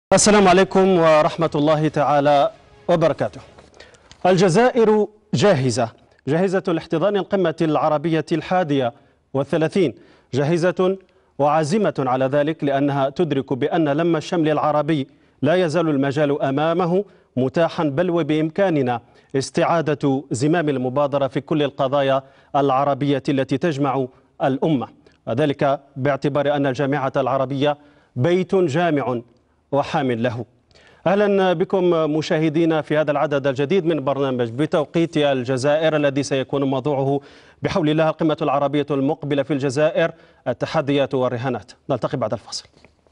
السلام عليكم ورحمة الله تعالى وبركاته. الجزائر جاهزة لاحتضان القمة العربية 31، جاهزة وعازمة على ذلك، لأنها تدرك بأن لم الشمل العربي لا يزال المجال أمامه متاحا، بل وبإمكاننا استعادة زمام المبادرة في كل القضايا العربية التي تجمع الأمة، وذلك باعتبار أن الجامعة العربية بيت جامع وحامل له. أهلا بكم مشاهدينا في هذا العدد الجديد من برنامج بتوقيت الجزائر، الذي سيكون موضوعه بحول الله القمة العربية المقبلة في الجزائر، التحديات والرهانات. نلتقي بعد الفاصل.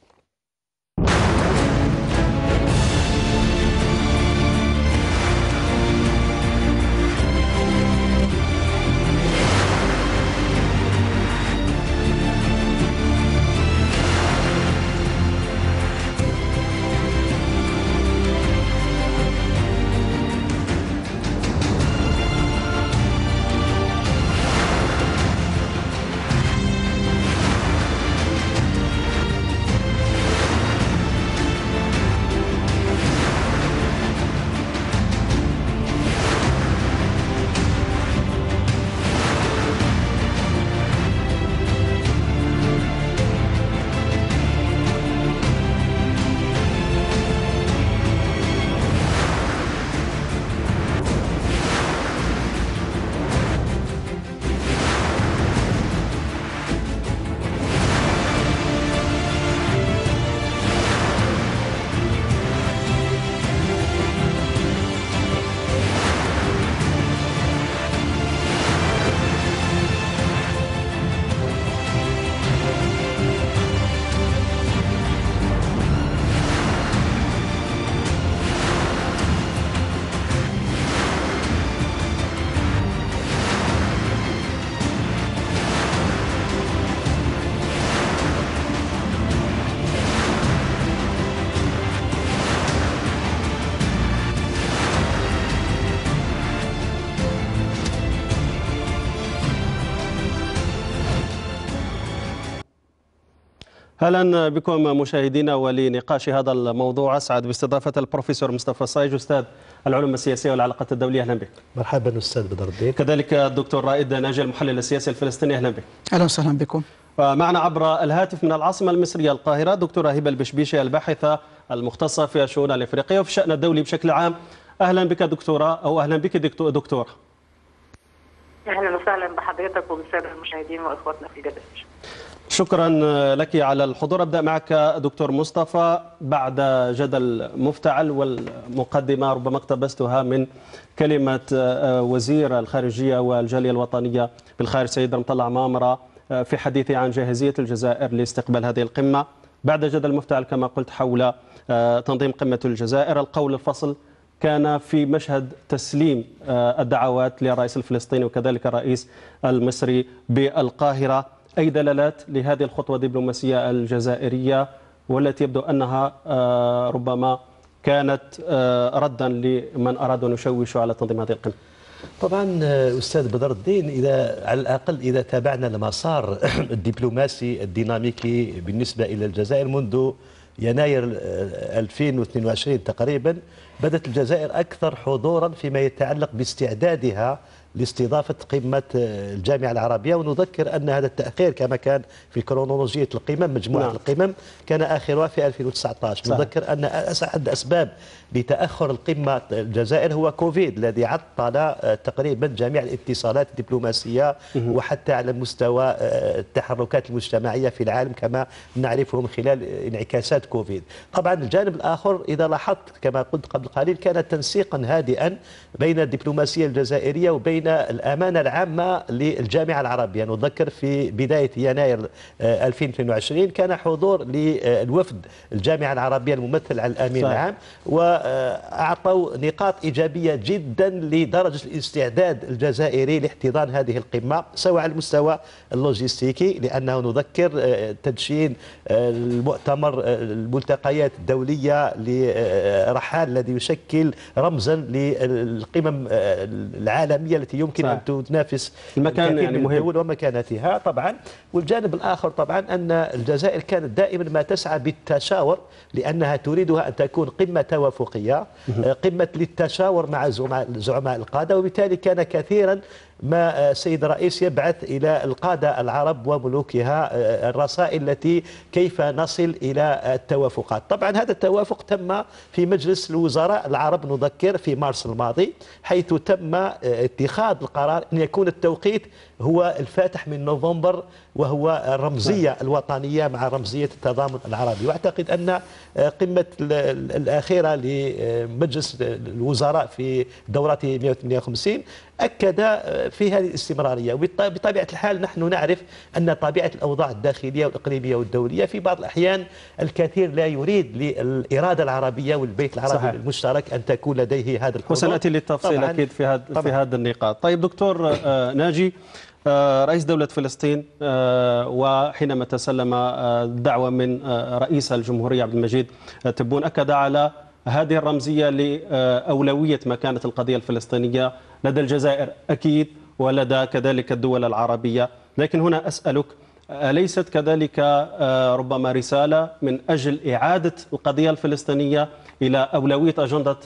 أهلا بكم مشاهدينا، ولنقاش هذا الموضوع أسعد باستضافة البروفيسور مصطفى صايج، أستاذ العلوم السياسية والعلاقات الدولية. أهلا بك. مرحبا أستاذ بدر الدين. كذلك الدكتور رائد ناجي، المحلل السياسي الفلسطيني. أهلا بك. أهلا وسهلا بكم. ومعنا عبر الهاتف من العاصمة المصرية القاهرة دكتورة هبة البشبيشي، الباحثة المختصة في الشؤون الإفريقية وفي الشأن الدولي بشكل عام. أهلا بك دكتورة، أو أهلا بك دكتورة. أهلا وسهلا بحضرتك وبالسادة المشاهدين وإخواتنا في الجزائر. شكرا لك على الحضور. أبدأ معك دكتور مصطفى. بعد جدل مفتعل والمقدمة ربما اقتبستها من كلمة وزير الخارجية والجالية الوطنية بالخارج سيد رمطلع مامرة في حديثه عن جاهزية الجزائر لاستقبال هذه القمة، بعد جدل مفتعل كما قلت حول تنظيم قمة الجزائر، القول الفصل كان في مشهد تسليم الدعوات للرئيس الفلسطيني وكذلك الرئيس المصري بالقاهرة. أي دلالات لهذه الخطوة الدبلوماسية الجزائرية، والتي يبدو أنها ربما كانت ردا لمن أرادوا أن يشوشوا على تنظيم هذه القمة؟ طبعا أستاذ بدر الدين، إذا على الأقل إذا تابعنا المسار الدبلوماسي الديناميكي بالنسبة إلى الجزائر منذ يناير 2022 تقريبا، بدأت الجزائر أكثر حضورا فيما يتعلق باستعدادها لاستضافة قمة الجامعة العربية. ونذكر أن هذا التأخير كما كان في كرونولوجية القمم، مجموعة القمم كان آخرها في 2019. نذكر أن أحد أسباب لتأخر القمة الجزائر هو كوفيد، الذي عطل تقريبا جميع الاتصالات الدبلوماسية وحتى على مستوى التحركات المجتمعية في العالم كما نعرفه من خلال انعكاسات كوفيد. طبعا الجانب الآخر إذا لاحظت كما قلت قبل قليل، كان تنسيقا هادئا بين الدبلوماسية الجزائرية وبين الأمانة العامة للجامعة العربية. نذكر في بداية يناير 2022 كان حضور للوفد الجامعة العربية الممثل على الأمين العام، وأعطوا نقاط إيجابية جدا لدرجة الاستعداد الجزائري لاحتضان هذه القمة، سواء على المستوى اللوجستيكي، لأنه نذكر تدشين المؤتمر الملتقيات الدولية لرحال الذي يشكل رمزا للقمم العالمية التي التي يمكن أن تنافس المكان يعني مهم الدول ومكانتها طبعا. والجانب الآخر طبعا أن الجزائر كانت دائما ما تسعى بالتشاور، لأنها تريدها أن تكون قمة توافقية، قمة للتشاور مع زعماء القادة. وبالتالي كان كثيرا ما السيد الرئيس يبعث إلى القادة العرب وملوكها الرسائل التي كيف نصل إلى التوافقات. طبعا هذا التوافق تم في مجلس الوزراء العرب نذكر في مارس الماضي، حيث تم اتخاذ القرار أن يكون التوقيت هو الفاتح من نوفمبر، وهو الرمزية الوطنية مع رمزية التضامن العربي. واعتقد أن قمة الأخيرة لمجلس الوزراء في دورته 158 أكد في هذه الاستمرارية. وبطبيعة الحال نحن نعرف أن طبيعة الأوضاع الداخلية والإقليمية والدولية في بعض الأحيان الكثير لا يريد للإرادة العربية والبيت العربي صحيح. المشترك أن تكون لديه هذا الحضور. وسنأتي للتفصيل أكيد في هذا النقاط. طيب دكتور ناجي، رئيس دولة فلسطين وحينما تسلم دعوة من رئيس الجمهورية عبد المجيد تبون أكد على هذه الرمزية لأولوية مكانة القضية الفلسطينية لدى الجزائر أكيد ولدى كذلك الدول العربية. لكن هنا أسألك، أليست كذلك ربما رسالة من أجل إعادة القضية الفلسطينية إلى أولوية أجندة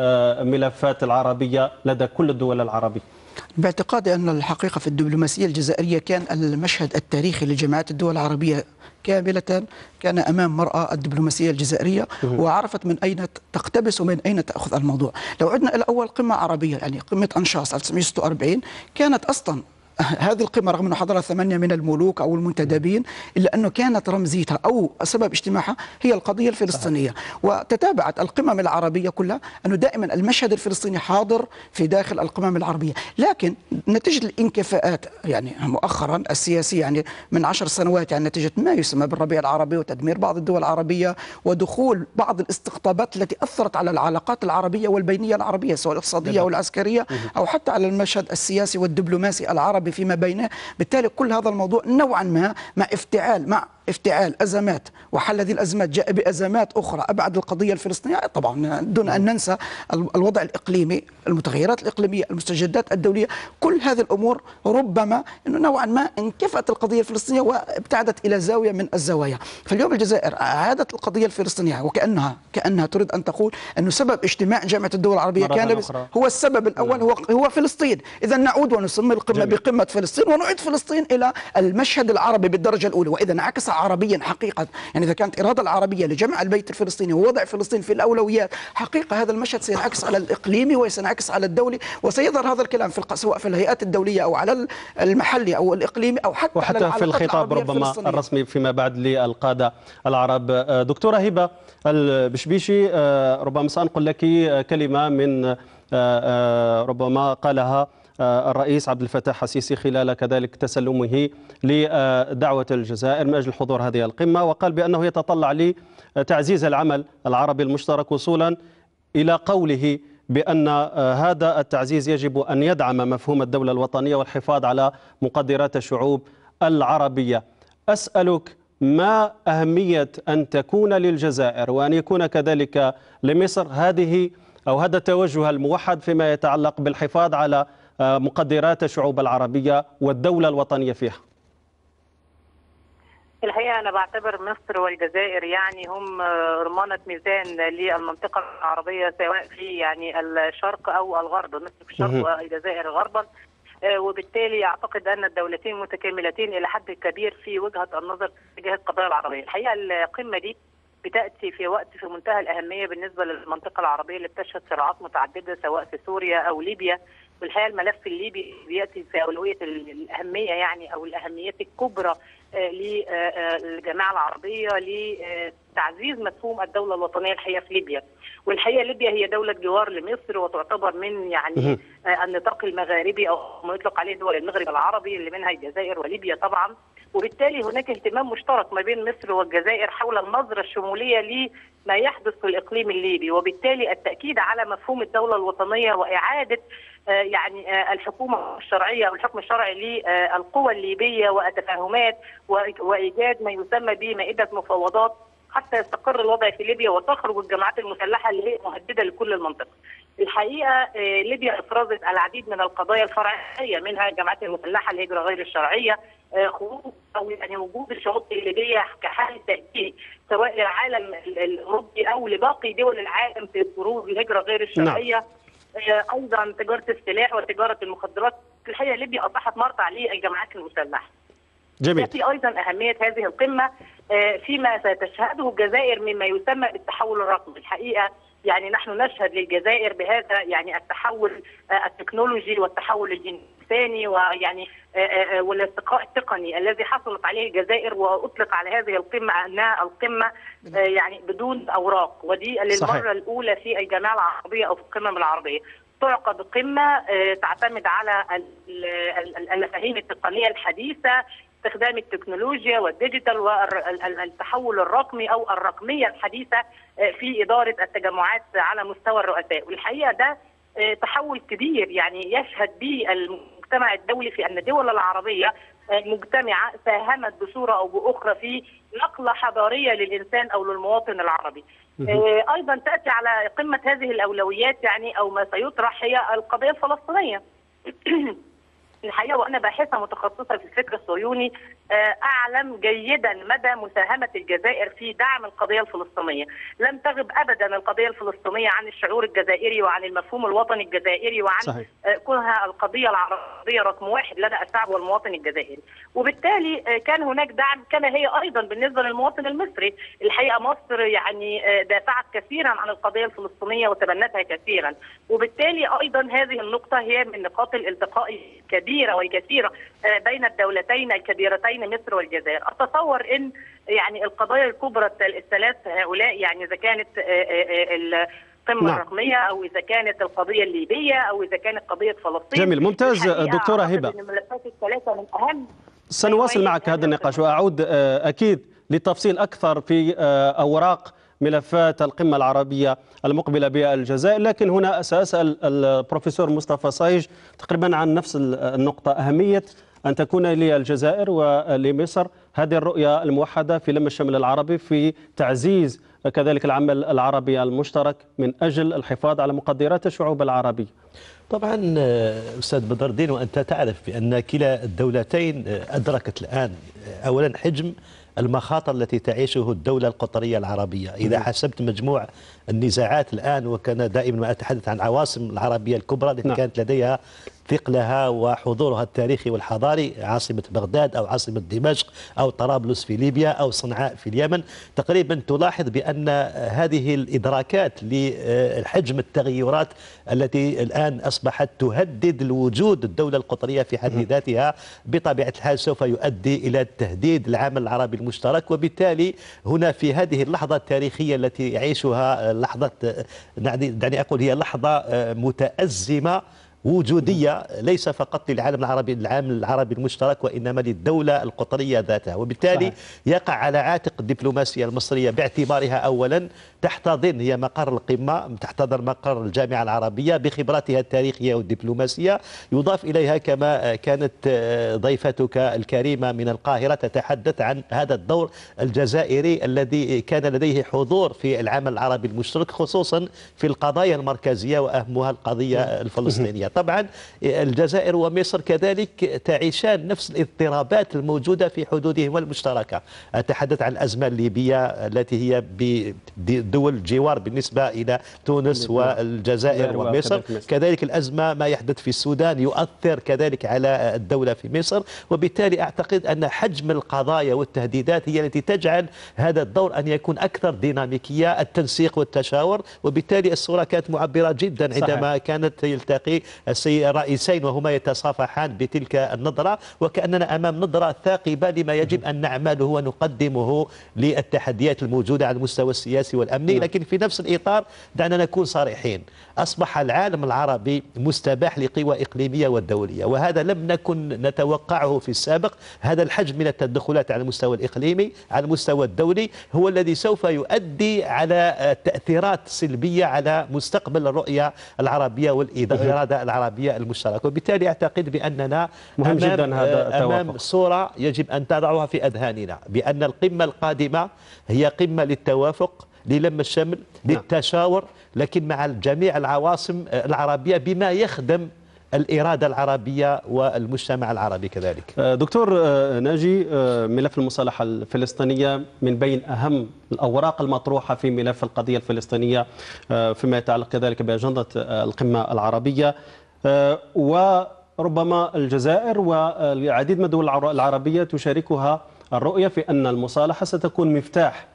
ملفات العربية لدى كل الدول العربية؟ باعتقادي أن الحقيقة في الدبلوماسية الجزائرية كان المشهد التاريخي لجماعات الدول العربية كاملة كان أمام مرأى الدبلوماسية الجزائرية، وعرفت من أين تقتبس ومن أين تأخذ الموضوع. لو عدنا إلى أول قمة عربية يعني قمة أنشاص 1946 كانت أصلا هذه القمة رغم أنه حضرها 8 من الملوك أو المنتدبين إلا أنه كانت رمزيتها أو سبب اجتماعها هي القضية الفلسطينية. وتتابعت القمم العربية كلها أنه دائما المشهد الفلسطيني حاضر في داخل القمم العربية. لكن نتيجة الانكفاءات يعني مؤخرا السياسية يعني من 10 سنوات يعني نتيجة ما يسمى بالربيع العربي وتدمير بعض الدول العربية ودخول بعض الاستقطابات التي أثرت على العلاقات العربية والبينية العربية سواء الاقتصادية أو العسكرية أو حتى على المشهد السياسي والدبلوماسي العربي فيما بينه. بالتالي كل هذا الموضوع نوعا ما مع افتعال أزمات، وحل هذه الأزمات جاء بأزمات أخرى أبعد القضية الفلسطينية طبعا دون أن ننسى الوضع الإقليمي، المتغيرات الإقليمية، المستجدات الدولية، كل هذه الأمور ربما أنه نوعا ما انكفأت القضية الفلسطينية وابتعدت إلى زاوية من الزوايا. فاليوم الجزائر أعادت القضية الفلسطينية وكأنها تريد أن تقول أنه سبب اجتماع جامعة الدول العربية كان هو السبب الأول هو فلسطين. إذا نعود ونسمي القمة بقمة فلسطين ونعيد فلسطين إلى المشهد العربي بالدرجة الأولى. وإذا انعكس عربيا حقيقة يعني إذا كانت إرادة العربية لجمع البيت الفلسطيني ووضع فلسطين في الأولويات حقيقة هذا المشهد سينعكس على الإقليمي وسينعكس على الدولي، وسيظهر هذا الكلام سواء في الهيئات الدولية أو على المحلي أو الإقليمي أو حتى على في الخطاب ربما الرسمي فيما بعد للقادة العرب. دكتورة هبة البشبيشي، ربما سأنقل لك كلمة من ربما قالها الرئيس عبد الفتاح السيسي خلال كذلك تسلمه لدعوة الجزائر من أجل حضور هذه القمة، وقال بأنه يتطلع لتعزيز العمل العربي المشترك وصولا إلى قوله بأن هذا التعزيز يجب أن يدعم مفهوم الدولة الوطنية والحفاظ على مقدرات الشعوب العربية. أسألك، ما أهمية أن تكون للجزائر وأن يكون كذلك لمصر هذه أو هذا التوجه الموحد فيما يتعلق بالحفاظ على مقدرات الشعوب العربية والدولة الوطنية فيها؟ الحقيقة أنا بعتبر مصر والجزائر يعني هم رمانة ميزان للمنطقة العربية سواء في يعني الشرق أو الغرب، مصر في الشرق والجزائر غربا، وبالتالي أعتقد أن الدولتين متكاملتين إلى حد كبير في وجهة النظر تجاه القضايا العربية. الحقيقة القمة دي بتأتي في وقت في منتهى الأهمية بالنسبة للمنطقة العربية اللي بتشهد صراعات متعددة سواء في سوريا أو ليبيا، والحقيقة الملف الليبي بيأتي في أولوية الأهمية يعني أو الأهميات الكبرى للجماعة العربية لتعزيز مفهوم الدولة الوطنية الحقيقة في ليبيا. والحقيقة ليبيا هي دولة جوار لمصر وتعتبر من يعني النطاق المغاربي أو ما يطلق عليه دول المغرب العربي اللي منها الجزائر وليبيا طبعا، وبالتالي هناك اهتمام مشترك ما بين مصر والجزائر حول النظرة الشمولية لما يحدث في الإقليم الليبي، وبالتالي التأكيد على مفهوم الدولة الوطنية وإعادة يعني الحكومة الشرعية أو الحكم الشرعي للقوى الليبية والتفاهمات وإيجاد ما يسمى بمائدة مفاوضات حتى يستقر الوضع في ليبيا وتخرج الجماعات المسلحة اللي هي مهددة لكل المنطقة. الحقيقه ليبيا افرزت العديد من القضايا الفرعيه، منها الجماعات المسلحه، الهجره غير الشرعيه، خروج او يعني وجود الشعوب الليبيه كحاله تهديد سواء للعالم الاوروبي او لباقي دول العالم في خروج الهجره غير الشرعيه. ايضا تجاره السلاح وتجاره المخدرات. الحقيقه ليبيا اصبحت مرتع للجماعات المسلحه. جميل. في ايضا اهميه هذه القمه فيما ستشهده الجزائر مما يسمى بالتحول الرقمي. الحقيقه يعني نحن نشهد للجزائر بهذا يعني التحول التكنولوجي والتحول الإنساني ويعني والارتقاء التقني الذي حصلت عليه الجزائر، واطلق على هذه القمه انها القمه يعني بدون اوراق، ودي للمره الاولى في الجامعه العربيه او في القمم العربيه. تعقد قمه تعتمد على المفاهيم التقنيه الحديثه، استخدام التكنولوجيا والديجيتال والتحول الرقمي او الرقميه الحديثه في اداره التجمعات على مستوى الرؤساء. والحقيقه ده تحول كبير يعني يشهد به المجتمع الدولي في ان الدول العربيه مجتمعه ساهمت بصوره او باخرى في نقله حضاريه للانسان او للمواطن العربي. ايضا تاتي على قمه هذه الاولويات يعني او ما سيطرح هي القضيه الفلسطينيه. الحقيقه وانا باحثه متخصصه في الفكر الصهيوني اعلم جيدا مدى مساهمه الجزائر في دعم القضيه الفلسطينيه. لم تغب ابدا القضيه الفلسطينيه عن الشعور الجزائري وعن المفهوم الوطني الجزائري وعن كونها القضيه العربيه رقم واحد لدى الشعب والمواطن الجزائري. وبالتالي كان هناك دعم، كان هي ايضا بالنسبه للمواطن المصري. الحقيقه مصر يعني دافعت كثيرا عن القضيه الفلسطينيه وتبنتها كثيرا، وبالتالي ايضا هذه النقطه هي من نقاط الالتقاء كبيرة وكثيرة بين الدولتين الكبيرتين مصر والجزائر. أتصور أن يعني القضايا الكبرى الثلاث هؤلاء يعني إذا كانت القمة الرقمية أو إذا كانت القضية الليبية أو إذا كانت قضية فلسطين. جميل، ممتاز دكتورة هبة. الملفات الثلاثة من أهم. سنواصل معك هذا النقاش وأعود أكيد للتفصيل أكثر في أوراق ملفات القمة العربية المقبلة بالجزائر، لكن هنا سأسأل البروفيسور مصطفى صايج تقريبا عن نفس النقطة، أهمية أن تكون للجزائر ولمصر هذه الرؤية الموحدة في لم الشمل العربي في تعزيز كذلك العمل العربي المشترك من أجل الحفاظ على مقدرات الشعوب العربية. طبعا أستاذ بدر الدين، وأنت تعرف بأن كلا الدولتين أدركت الآن أولا حجم المخاطر التي تعيشه الدولة القطرية العربية. إذا حسبت مجموع النزاعات الآن، وكان دائما ما أتحدث عن العواصم العربية الكبرى التي كانت لديها ثقلها وحضورها التاريخي والحضاري، عاصمة بغداد أو عاصمة دمشق أو طرابلس في ليبيا أو صنعاء في اليمن، تقريبا تلاحظ بأن هذه الإدراكات لحجم التغيرات التي الآن أصبحت تهدد الوجود الدولة القطرية في حد ذاتها بطبيعة الحال سوف يؤدي إلى تهديد العمل العربي المشترك. وبالتالي هنا في هذه اللحظة التاريخية التي يعيشها لحظة، دعني أقول هي لحظة متأزمة وجودية ليس فقط للعالم العربي، العالم العربي المشترك، وإنما للدولة القطرية ذاتها. وبالتالي يقع على عاتق الدبلوماسية المصرية باعتبارها أولا تحتضن، هي مقر القمة، تحتضن مقر الجامعة العربية بخبراتها التاريخية والدبلوماسية. يضاف إليها كما كانت ضيفتك الكريمة من القاهرة تتحدث عن هذا الدور الجزائري الذي كان لديه حضور في العمل العربي المشترك، خصوصا في القضايا المركزية وأهمها القضية الفلسطينية. طبعا الجزائر ومصر كذلك تعيشان نفس الاضطرابات الموجودة في حدودهما المشتركة. أتحدث عن الأزمة الليبية التي هي بدول جوار بالنسبة إلى تونس والجزائر ومصر، كذلك الأزمة ما يحدث في السودان يؤثر كذلك على الدولة في مصر. وبالتالي أعتقد أن حجم القضايا والتهديدات هي التي تجعل هذا الدور أن يكون أكثر ديناميكية، التنسيق والتشاور. وبالتالي الصورة كانت معبرة جدا عندما كانت يلتقي الرئيسين وهما يتصافحان بتلك النظرة، وكأننا أمام نظرة ثاقبة لما يجب أن نعمله ونقدمه للتحديات الموجودة على المستوى السياسي والأمني. لكن في نفس الإطار دعنا نكون صريحين، أصبح العالم العربي مستباح لقوى إقليمية ودولية، وهذا لم نكن نتوقعه في السابق. هذا الحجم من التدخلات على المستوى الإقليمي على المستوى الدولي هو الذي سوف يؤدي على تأثيرات سلبية على مستقبل الرؤية العربية والإرادة العربية المشتركة. وبالتالي أعتقد بأننا مهم جدا هذا أمام صورة يجب أن تضعها في أذهاننا، بأن القمة القادمة هي قمة للتوافق، للم الشمل للتشاور، لكن مع جميع العواصم العربية بما يخدم الإرادة العربية والمجتمع العربي كذلك. دكتور ناجي، ملف المصالحة الفلسطينية من بين أهم الأوراق المطروحة في ملف القضية الفلسطينية فيما يتعلق كذلك بأجندة القمة العربية، وربما الجزائر والعديد من الدول العربية تشاركها الرؤية في أن المصالحة ستكون مفتاح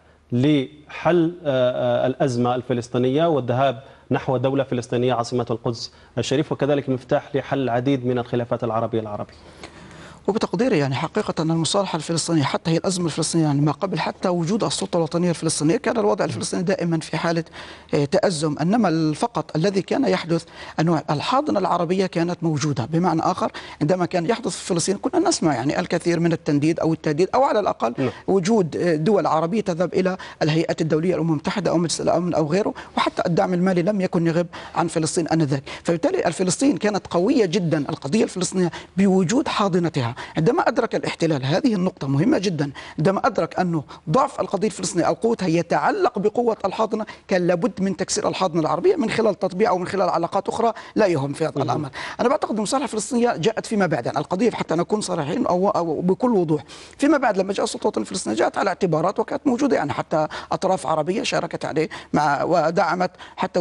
لحل الأزمة الفلسطينية والذهاب نحو دولة فلسطينية عاصمة القدس الشريف، وكذلك مفتاح لحل العديد من الخلافات العربية. وبتقديري يعني حقيقة أن المصالحة الفلسطينية حتى هي الأزمة الفلسطينية يعني ما قبل حتى وجود السلطة الوطنية الفلسطينية كان الوضع الفلسطيني دائما في حالة تأزم، إنما فقط الذي كان يحدث أن الحاضنة العربية كانت موجودة. بمعنى آخر عندما كان يحدث في فلسطين كنا نسمع يعني الكثير من التنديد أو التهديد أو على الأقل وجود دول عربية تذهب إلى الهيئات الدولية الأمم المتحدة أو مجلس الأمن أو غيره، وحتى الدعم المالي لم يكن يغيب عن فلسطين آنذاك. فبالتالي الفلسطين كانت قوية جدا القضية الفلسطينية بوجود حاضنتها. عندما أدرك الاحتلال هذه النقطة مهمة جدا، عندما أدرك أنه ضعف القضية الفلسطينية أو قوتها يتعلق بقوة الحاضنة، كان لابد من تكسير الحاضنة العربية من خلال تطبيع أو من خلال علاقات أخرى لا يهم في هذا الأمر. أنا بعتقد المصالحة الفلسطينية جاءت فيما بعد، يعني القضية حتى نكون صريحين أو بكل وضوح، فيما بعد لما جاء السلطة الفلسطينية جاءت على اعتبارات وكانت موجودة، يعني حتى أطراف عربية شاركت عليه مع ودعمت حتى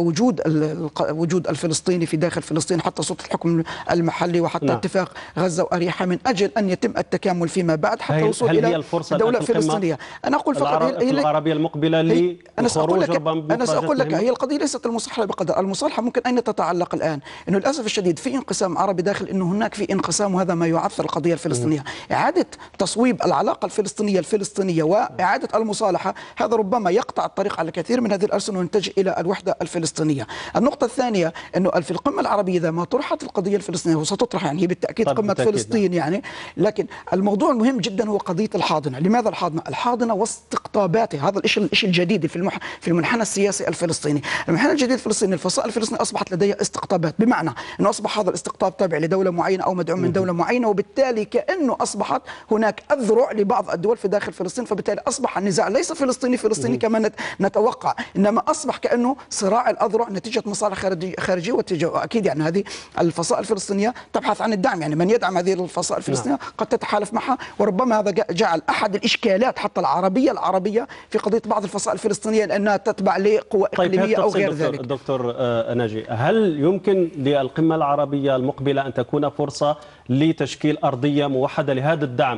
وجود الفلسطيني في داخل فلسطين، حتى سلطة الحكم المحلي وحتى اتفاق غزة وأريحة من أجل أن يتم التكامل فيما بعد حتى الوصول إلى دولة فلسطينية. أنا أقول فقط العربية المقبلة للخروج أنا سأقول لك هي القضية ليست المصالحة بقدر المصالحة ممكن أين تتعلق الآن، إنه للأسف الشديد في انقسام عربي داخل، إنه هناك في انقسام وهذا ما يعثر القضية الفلسطينية. إعادة تصويب العلاقة الفلسطينية وإعادة المصالحة هذا ربما يقطع الطريق على كثير من هذه الألسنة ونتجه إلى الوحدة الفلسطينية. النقطة الثانية إنه في القمة العربية إذا ما طرحت القضية الفلسطينية وستطرح، يعني هي بالتأكيد قمة فلسطين يعني، لكن الموضوع المهم جدا هو قضية الحاضنة. لماذا الحاضنة؟ الحاضنة واستقطاباتها، هذا الشيء الجديد في المنحنى السياسي الفلسطيني. المنحنى الجديد الفلسطيني، الفصائل الفلسطينية أصبحت لديها استقطابات، بمعنى أنه أصبح هذا الاستقطاب تابع لدولة معينة أو مدعوم من دولة معينة، وبالتالي كأنه أصبحت هناك أذرع لبعض الدول في داخل فلسطين، فبالتالي أصبح النزاع ليس فلسطيني كما نتوقع، إنما أصبح كأنه صراع الأذرع نتيجة مصالح خارجية وأكيد يعني هذه الفصائل الفلسطينية تبحث عن الدعم، يعني من يدعم هذه الفصائل الفلسطينية قد تتحالف معها، وربما هذا جعل أحد الإشكالات حتى العربية في قضية بعض الفصائل الفلسطينية لأنها تتبع لقوى إقليمية أو غير ذلك. دكتور ناجي، هل يمكن للقمة العربية المقبلة أن تكون فرصة لتشكيل أرضية موحدة لهذا الدعم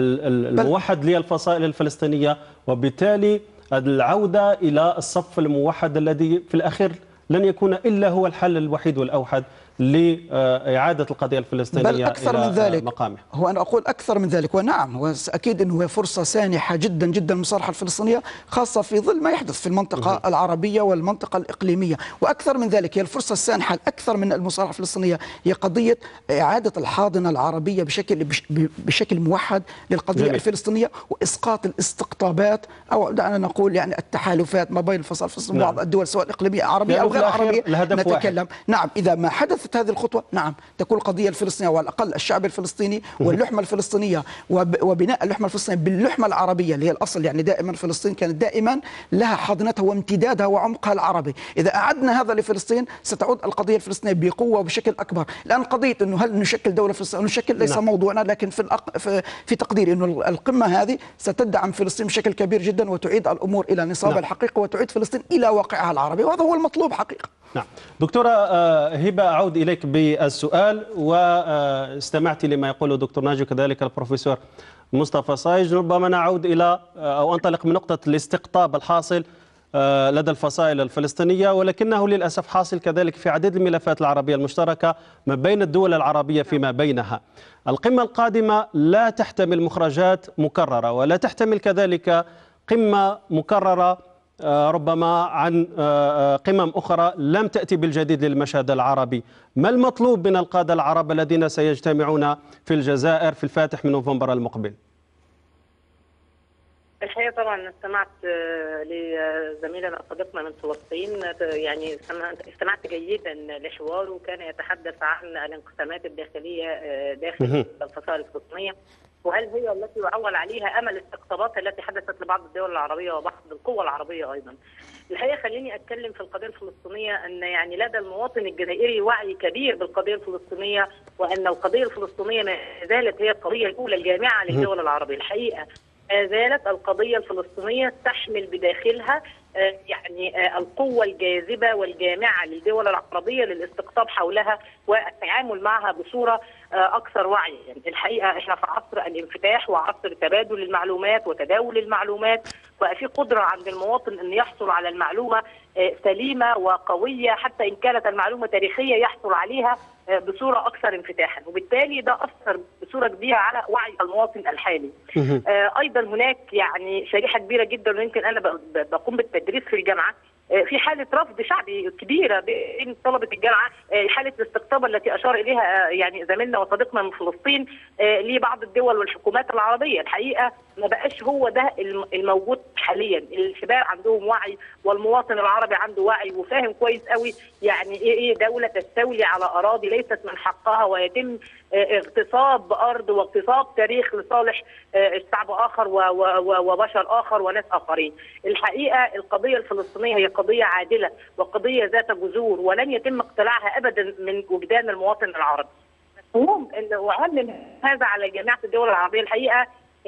الموحد للفصائل الفلسطينية، وبالتالي العودة إلى الصف الموحد الذي في الأخير لن يكون إلا هو الحل الوحيد والأوحد لإعادة القضية الفلسطينية بل أكثر إلى من ذلك مقامه؟ هو أنا أقول أكثر من ذلك، ونعم هو أكيد أنه هي فرصة سانحة جدا جدا المصالحة الفلسطينية، خاصة في ظل ما يحدث في المنطقة العربية والمنطقة الإقليمية. وأكثر من ذلك هي الفرصة السانحة الأكثر من المصالحة الفلسطينية هي قضية إعادة الحاضنة العربية بشكل موحد للقضية جميل. الفلسطينية، وإسقاط الاستقطابات أو دعنا نقول يعني التحالفات ما بين الفصائل الفلسطينية وبعض الدول سواء الإقليمية عربية أو غير عربية نتكلم. نعم إذا ما حدثت هذه الخطوة نعم تكون القضية الفلسطينية وعلى الأقل الشعب الفلسطيني واللحمة الفلسطينية وبناء اللحمة الفلسطينية باللحمة العربية اللي هي الأصل، يعني دائما فلسطين كانت دائما لها حاضنتها وامتدادها وعمقها العربي. إذا أعدنا هذا لفلسطين ستعود القضية الفلسطينية بقوة وبشكل أكبر. الآن قضية أنه هل نشكل دولة فلسطينية أو نشكل ليس نعم. موضوعنا، لكن في تقديري أنه القمة هذه ستدعم فلسطين بشكل كبير جدا وتعيد الأمور إلى نصاب نعم. الحقيقة وتعيد فلسطين إلى واقعها العربي، وهذا هو المطلوب حقيقة. نعم. دكتورة هبة، أعود إليك بالسؤال، واستمعت لما يقوله دكتور ناجي وكذلك البروفيسور مصطفى صايج. ربما نعود إلى أو أنطلق من نقطة الاستقطاب الحاصل لدى الفصائل الفلسطينية، ولكنه للأسف حاصل كذلك في عديد الملفات العربية المشتركة ما بين الدول العربية فيما بينها. القمة القادمة لا تحتمل مخرجات مكررة ولا تحتمل كذلك قمة مكررة ربما عن قمم أخرى لم تأتي بالجديد للمشهد العربي. ما المطلوب من القادة العرب الذين سيجتمعون في الجزائر في الفاتح من نوفمبر المقبل؟ الحقيقة طبعا استمعت لزميلنا صديقنا من فلسطين، يعني استمعت جيدا لحواره، وكان يتحدث عن الانقسامات الداخلية داخل الفصائل الفلسطينية. وهل هي التي يعول عليها أمل الاستقطابات التي حدثت لبعض الدول العربية وبعض القوى العربية أيضا؟ الحقيقة خليني أتكلم في القضية الفلسطينية أن يعني لدى المواطن الجزائري وعي كبير بالقضية الفلسطينية، وأن القضية الفلسطينية ما زالت هي القضية الأولى الجامعة للدول العربية. الحقيقة ما زالت القضية الفلسطينية تحمل بداخلها يعني القوة الجاذبة والجامعة للدول العربية للاستقطاب حولها والتعامل معها بصورة أكثر وعيا. الحقيقة احنا في عصر الانفتاح وعصر تبادل المعلومات وتداول المعلومات، وفي قدرة عند المواطن أن يحصل على المعلومة سليمة وقوية، حتى إن كانت المعلومة تاريخية يحصل عليها بصورة أكثر انفتاحا، وبالتالي ده أثر بصورة كبيرة على وعي المواطن الحالي. أيضا هناك يعني شريحة كبيرة جدا، ويمكن أنا بقوم بالتدريس في الجامعة، في حالة رفض شعبي كبيرة بين طلبة الجامعة، حالة الاستقطاب التي أشار إليها يعني زميلنا وصديقنا من فلسطين لبعض الدول والحكومات العربية. الحقيقة ما بقاش هو ده الموجود حاليا. الشباب عندهم وعي، والمواطن العربي عنده وعي وفاهم كويس قوي يعني إيه دولة تستولي على أراضي ليست من حقها، ويتم اغتصاب أرض واغتصاب تاريخ لصالح شعب آخر وبشر آخر وناس آخرين. الحقيقة القضية الفلسطينية هي قضية عادلة وقضية ذات جذور، ولن يتم اقتلاعها أبدا من وجدان المواطن العربي. مفهوم أن أعلم هذا على جامعة الدول العربية. الحقيقة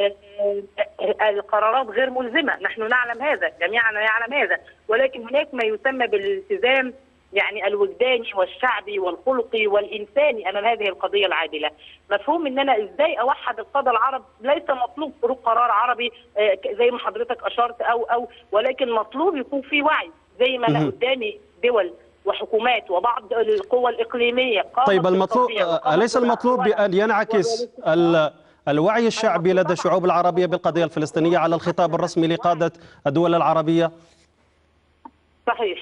القرارات غير ملزمة، نحن نعلم هذا، جميعنا يعلم هذا، ولكن هناك ما يسمى بالالتزام يعني الوجداني والشعبي والخلقي والإنساني أمام هذه القضية العادلة. مفهوم أن أنا إزاي أوحد القادة العرب، ليس مطلوب خروج قرار عربي زي ما حضرتك أشرت ولكن مطلوب يكون في وعي، زي ما أنا قدامي دول وحكومات وبعض القوى الإقليمية. طيب المطلوب أليس المطلوب بأن ينعكس الوعي الشعبي لدى الشعوب العربية بالقضية الفلسطينية على الخطاب الرسمي لقادة الدول العربية؟ صحيح.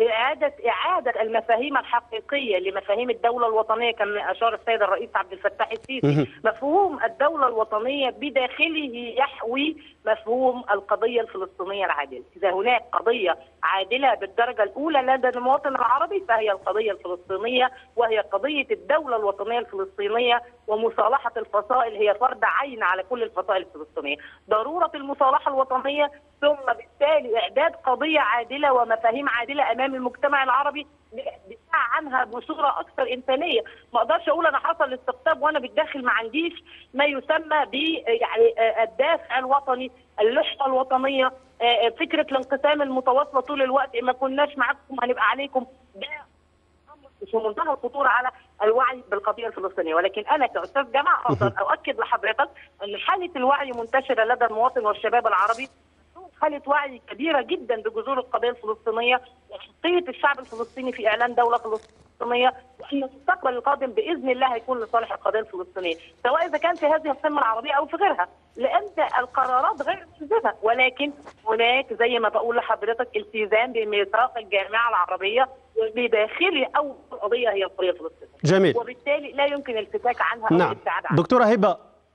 إعادة المفاهيم الحقيقية لمفاهيم الدولة الوطنية كما أشار السيد الرئيس عبد الفتاح السيسي. مفهوم الدولة الوطنية بداخله يحوي مفهوم القضية الفلسطينية العادلة. إذا هناك قضية عادلة بالدرجة الأولى لدى المواطن العربي فهي القضية الفلسطينية، وهي قضية الدولة الوطنية الفلسطينية ومصالحة الفصائل هي فرض عين على كل الفصائل الفلسطينية. ضرورة المصالحة الوطنية، ثم بالتالي إعداد قضية عادلة ومفاهيم عادلة أمام المجتمع العربي دفاع عنها بصورة أكثر إنسانية. ما أقدرش أقول أنا حصل استقطاب وأنا بالداخل ما عنديش ما يسمى ب يعني الدافع الوطني، اللحظة الوطنية، فكرة الانقسام المتواصلة طول الوقت، ما كناش معاكم هنبقى عليكم. ده في منتهى الخطورة على الوعي بالقضية الفلسطينية. ولكن أنا كأستاذ جامعة أقدر أؤكد لحضرتك أن حالة الوعي منتشرة لدى المواطن والشباب العربي، حالة وعي كبيرة جدا بجذور القضية الفلسطينية وحقية الشعب الفلسطيني في إعلان دولة فلسطينية، وأن المستقبل القادم بإذن الله هيكون لصالح القضية الفلسطينية، سواء إذا كان في هذه القمة العربية أو في غيرها، لأن القرارات غير ملزمة، ولكن هناك زي ما بقول لحضرتك التزام بميثاق الجامعة العربية بداخله أول قضية هي القضية الفلسطينية. جميل. وبالتالي لا يمكن الفتاك عنها أو الابتعاد عنها. دكتورة هبة،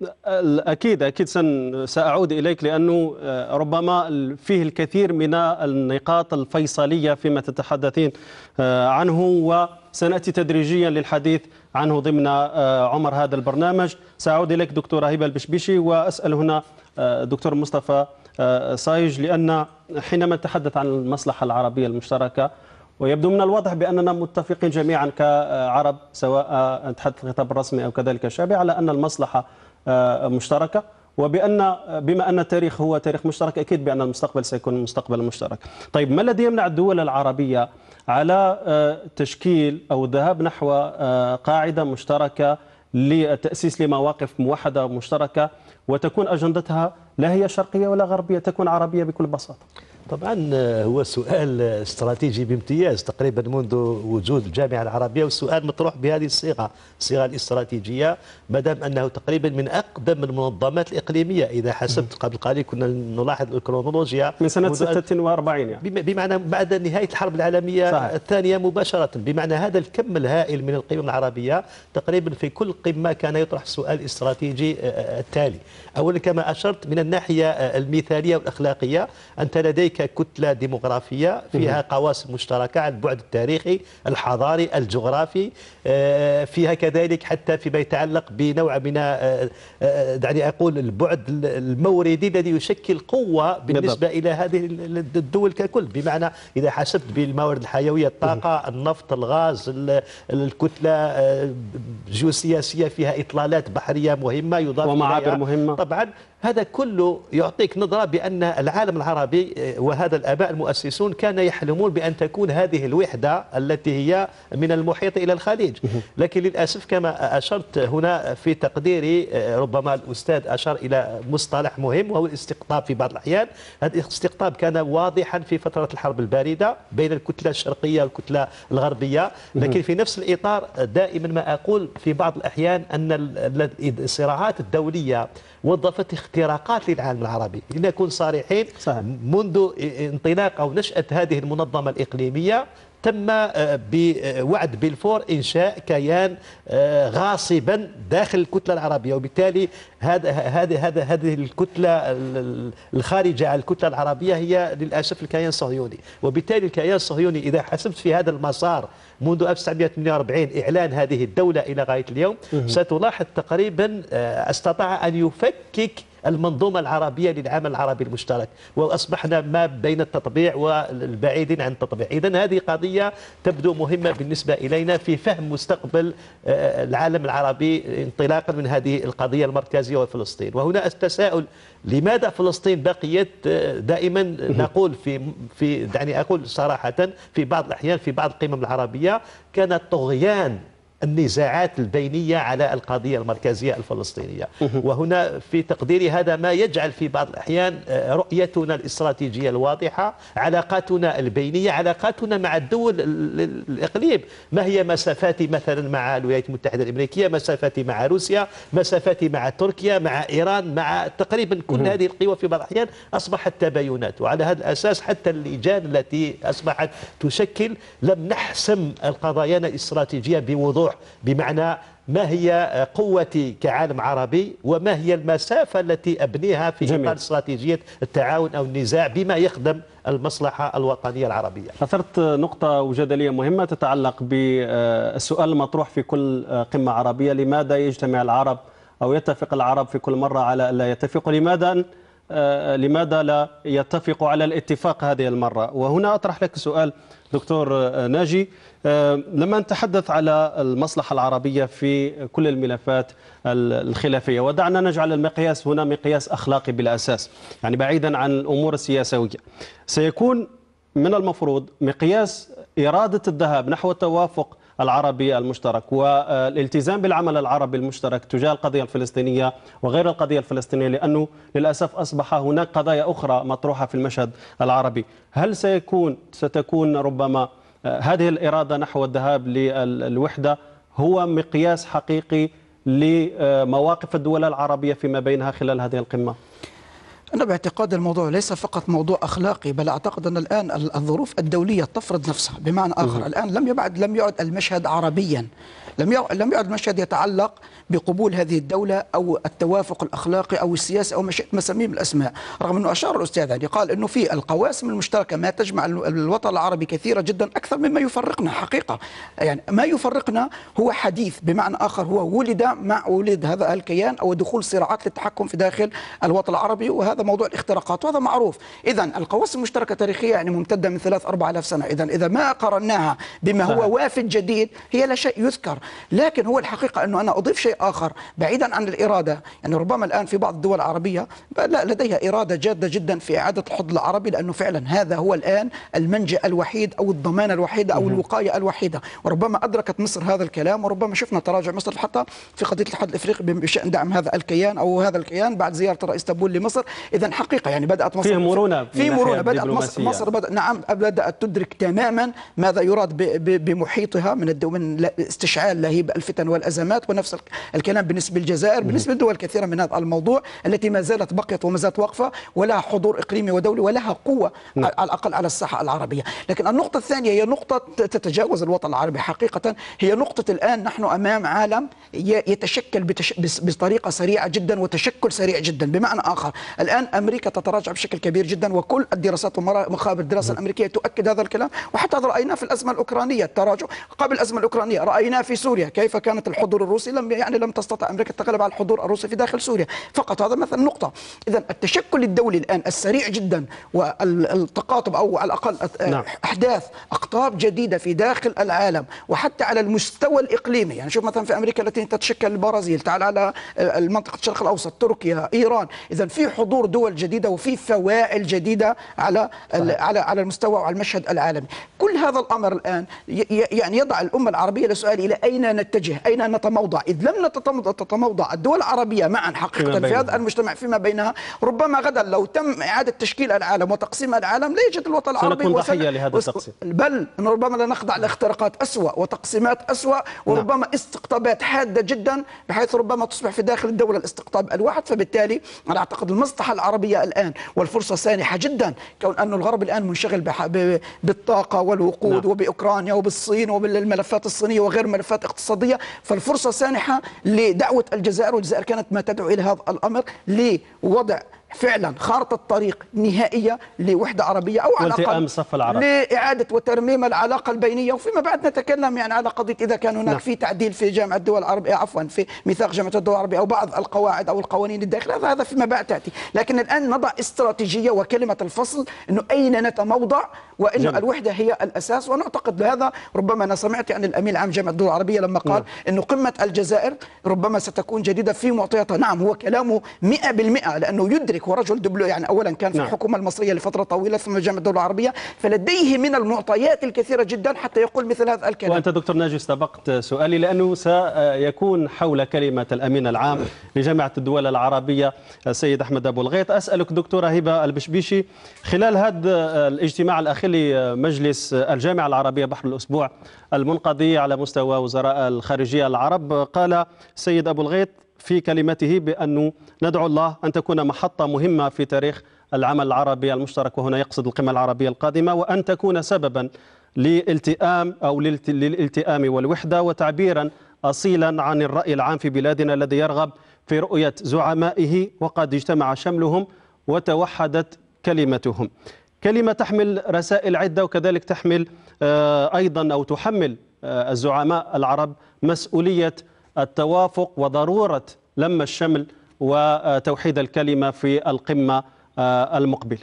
أكيد سأعود إليك، لأنه ربما فيه الكثير من النقاط الفيصلية فيما تتحدثين عنه، وسنأتي تدريجيا للحديث عنه ضمن عمر هذا البرنامج. سأعود إليك دكتورة هبة البشبيشي، وأسأل هنا دكتور مصطفى صايج، لأن حينما نتحدث عن المصلحة العربية المشتركة، ويبدو من الواضح بأننا متفقين جميعا كعرب، سواء نتحدث الخطاب الرسمي أو كذلك الشعبي، على أن المصلحة مشتركة، بما أن التاريخ هو تاريخ مشترك، أكيد بأن المستقبل سيكون مستقبل مشترك. طيب ما الذي يمنع الدول العربية على تشكيل أو الذهاب نحو قاعدة مشتركة للتأسيس لمواقف موحدة مشتركة، وتكون أجندتها لا هي شرقية ولا غربية، تكون عربية بكل بساطة؟ طبعا هو سؤال استراتيجي بامتياز تقريبا منذ وجود الجامعة العربية، والسؤال مطروح بهذه الصيغة الاستراتيجية، ما دام أنه تقريبا من أقدم المنظمات الإقليمية. إذا حسبت قبل قليل كنا نلاحظ الكرونولوجيا من سنة 46 يعني، بمعنى بعد نهاية الحرب العالمية صحيح. الثانية مباشرة. بمعنى هذا الكم الهائل من القمم العربية، تقريبا في كل قمة كان يطرح سؤال استراتيجي التالي. أولا كما أشرت من الناحية المثالية والأخلاقية، أنت لديك ككتلة ديموغرافية فيها قواسم مشتركة على البعد التاريخي الحضاري الجغرافي، فيها كذلك حتى فيما يتعلق بنوع من دعني أقول البعد الموردي الذي يشكل قوة بالنسبة إلى هذه الدول ككل. بمعنى إذا حسبت بالموارد الحيوية، الطاقة، النفط، الغاز، الكتلة جيوسياسية فيها إطلالات بحرية مهمة يضاف ومعابر مهمة. طبعا هذا كله يعطيك نظرة بأن العالم العربي وهذا الآباء المؤسسون كانوا يحلمون بأن تكون هذه الوحدة التي هي من المحيط إلى الخليج. لكن للأسف كما أشرت هنا في تقديري، ربما الأستاذ أشار إلى مصطلح مهم وهو الاستقطاب في بعض الأحيان. هذا الاستقطاب كان واضحا في فترة الحرب الباردة بين الكتلة الشرقية والكتلة الغربية، لكن في نفس الإطار دائما ما أقول في بعض الأحيان أن الصراعات الدولية وظفت اختراقات للعالم العربي. لنكون صريحين، منذ انطلاق أو نشأة هذه المنظمة الإقليمية تم بوعد بلفور إنشاء كيان غاصبا داخل الكتلة العربية، وبالتالي هذه الكتلة الخارجة عن الكتلة العربية هي للأسف الكيان الصهيوني. وبالتالي الكيان الصهيوني إذا حسبت في هذا المسار منذ 1948 إعلان هذه الدولة إلى غاية اليوم، ستلاحظ تقريبا استطاع أن يفكك المنظومة العربية للعمل العربي المشترك، وأصبحنا ما بين التطبيع والبعيدين عن التطبيع. إذن هذه قضية تبدو مهمة بالنسبة إلينا في فهم مستقبل العالم العربي انطلاقا من هذه القضية المركزية وفلسطين. وهنا التساؤل، لماذا فلسطين بقيت؟ دائما نقول في دعني أقول صراحة في بعض الأحيان في بعض القمم العربية كان طغيان النزاعات البينية على القضية المركزية الفلسطينية. وهنا في تقديري هذا ما يجعل في بعض الأحيان رؤيتنا الاستراتيجية الواضحة، علاقاتنا البينية، علاقاتنا مع الدول الإقليم، ما هي مسافاتي مثلا مع الولايات المتحدة الأمريكية، مسافاتي مع روسيا، مسافاتي مع تركيا، مع إيران، مع تقريبا كل هذه القوى في بعض الأحيان أصبحت تباينات. وعلى هذا الأساس حتى اللجان التي أصبحت تشكل لم نحسم القضايا الاستراتيجية بوضوح، بمعنى ما هي قوتي كعالم عربي وما هي المسافة التي أبنيها في إطار استراتيجية التعاون أو النزاع بما يخدم المصلحة الوطنية العربية. أثرت نقطة جدلية مهمة تتعلق بالسؤال المطروح في كل قمة عربية: لماذا يجتمع العرب أو يتفق العرب في كل مرة على ألا يتفقوا؟ لماذا لا يتفقوا على الاتفاق هذه المرة؟ وهنا أطرح لك سؤال دكتور ناجي، لما نتحدث على المصلحة العربية في كل الملفات الخلافية، ودعنا نجعل المقياس هنا مقياس أخلاقي بالأساس، يعني بعيدا عن الأمور السياسية، سيكون من المفروض مقياس إرادة الذهاب نحو التوافق العربي المشترك والالتزام بالعمل العربي المشترك تجاه القضية الفلسطينية وغير القضية الفلسطينية، لأنه للأسف أصبح هناك قضايا أخرى مطروحة في المشهد العربي. هل ستكون ربما هذه الإرادة نحو الذهاب للوحدة هو مقياس حقيقي لمواقف الدول العربية فيما بينها خلال هذه القمة؟ أنا باعتقاد الموضوع ليس فقط موضوع أخلاقي، بل أعتقد أن الآن الظروف الدولية تفرض نفسها. بمعنى آخر، الآن لم يعد المشهد عربيا، لم يعد المشهد يتعلق بقبول هذه الدولة أو التوافق الأخلاقي أو السياسي أو ما شئت مسميه بالأسماء، رغم أنه أشار الأستاذ يعني قال أنه في القواسم المشتركة ما تجمع الوطن العربي كثيرة جدا أكثر مما يفرقنا حقيقة. يعني ما يفرقنا هو حديث، بمعنى آخر هو ولد هذا الكيان أو دخول صراعات للتحكم في داخل الوطن العربي، وهذا موضوع الاختراقات وهذا معروف. إذا القواسم المشتركة تاريخية يعني ممتدة من 3-4,000 سنة، إذا ما قارناها بما هو وافد جديد هي لا شيء يذكر. لكن هو الحقيقة أنه أنا أضيف شيء آخر بعيدا عن الإرادة، يعني ربما الآن في بعض الدول العربية لديها إرادة جادة جدا في إعادة الحضن العربي، لأنه فعلا هذا هو الآن المنجأ الوحيد أو الضمانة الوحيدة أو الوقاية الوحيدة. وربما أدركت مصر هذا الكلام، وربما شفنا تراجع مصر حتى في قضية الاتحاد الإفريقي بشأن دعم هذا الكيان أو هذا الكيان بعد زيارة الرئيس تبون لمصر. إذا حقيقة يعني بدأت مصر في مرونة بدأت مصر بدأت تدرك تماما ماذا يراد بمحيطها من استشعال مثال لهيب الفتن والأزمات، ونفس الكلام بالنسبة للجزائر، بالنسبة لدول كثيرة من هذا الموضوع التي ما زالت بقيت وما زالت واقفة ولها حضور إقليمي ودولي ولها قوة على الأقل على الساحة العربية. لكن النقطة الثانية هي نقطة تتجاوز الوطن العربي حقيقة، هي نقطة الآن نحن أمام عالم يتشكل بطريقة سريعة جدا وتشكل سريع جدا. بمعنى آخر الآن أمريكا تتراجع بشكل كبير جدا، وكل الدراسات ومخابر الدراسة الأمريكية تؤكد هذا الكلام، وحتى هذا رأيناه في الأزمة الأوكرانية. التراجع قبل الأزمة الأوكرانية رأيناه في سوريا كيف كانت الحضور الروسي لم تستطع أمريكا التغلب على الحضور الروسي في داخل سوريا فقط. هذا مثلا نقطة. إذا التشكل الدولي الآن السريع جدا والتقاطب أو على الأقل أحداث أقطاب جديدة في داخل العالم وحتى على المستوى الإقليمي. يعني شوف مثلا في أمريكا التي تتشكل البرازيل، تعال على منطقة الشرق الأوسط، تركيا، إيران. إذا في حضور دول جديدة وفي فواعل جديدة على المستوى وعلى المشهد العالمي. كل هذا الأمر الآن يعني يضع الأمة العربية لسؤال إلى أين نتجه، أين نتموضع. إذ لم تتموضع الدول العربية معا حقيقة في هذا المجتمع فيما بينها، ربما غدا لو تم إعادة تشكيل العالم وتقسيم العالم لا يوجد الوطن العربي سنكون ضحية لهذا التقسيم، بل ربما لا نخضع لاختراقات أسوأ وتقسيمات أسوأ، وربما استقطابات حادة جدا بحيث ربما تصبح في داخل الدولة الاستقطاب الواحد. فبالتالي أنا أعتقد المصلحة العربية الآن والفرصة سانحة جدا، كون أن الغرب الآن منشغل بالطاقة والوقود وبأوكرانيا وبالصين وبالملفات الصينية وغير ملفات اقتصادية، فالفرصة سانحة لدعوة الجزائر، والجزائر كانت ما تدعو إلى هذا الأمر لوضع فعلا خارطة طريق نهائية لوحدة عربية أو على الأقل لإعادة وترميم العلاقة البينية. وفيما بعد نتكلم يعني على قضية إذا كان هناك في تعديل في جامعة الدول العربية، عفوا في ميثاق جامعة الدول العربية أو بعض القواعد أو القوانين الداخلية، هذا فيما بعد تأتي. لكن الآن نضع استراتيجية وكلمة الفصل إنه أين نتموضع وإنه الوحدة هي الأساس. ونعتقد بهذا. ربما أنا سمعت عن الأمين العام جامعة الدول العربية لما قال إنه قمة الجزائر ربما ستكون جديدة في معطياتها. نعم، هو كلامه 100%، لأنه يدرك ورجل دبلو، يعني أولا كان في الحكومة المصرية لفترة طويلة ثم جامعة الدول العربية، فلديه من المعطيات الكثيرة جدا حتى يقول مثل هذا الكلام. وأنت دكتور ناجي سبقت سؤالي لأنه سيكون حول كلمة الأمين العام لجامعة الدول العربية السيد أحمد أبو الغيط. أسألك دكتورة هبة البشبيشي، خلال هذا الاجتماع الأخير لمجلس الجامعة العربية بحر الأسبوع المنقضي على مستوى وزراء الخارجية العرب، قال السيد أبو الغيط في كلمته بأنه ندعو الله أن تكون محطة مهمة في تاريخ العمل العربي المشترك، وهنا يقصد القمة العربية القادمة، وأن تكون سببا للالتئام أو للالتئام والوحدة، وتعبيرا أصيلا عن الرأي العام في بلادنا الذي يرغب في رؤية زعمائه وقد اجتمع شملهم وتوحدت كلمتهم. كلمة تحمل رسائل عدة، وكذلك تحمل أيضا أو تحمل الزعماء العرب مسؤولية التوافق وضرورة لم الشمل وتوحيد الكلمة في القمة المقبلة.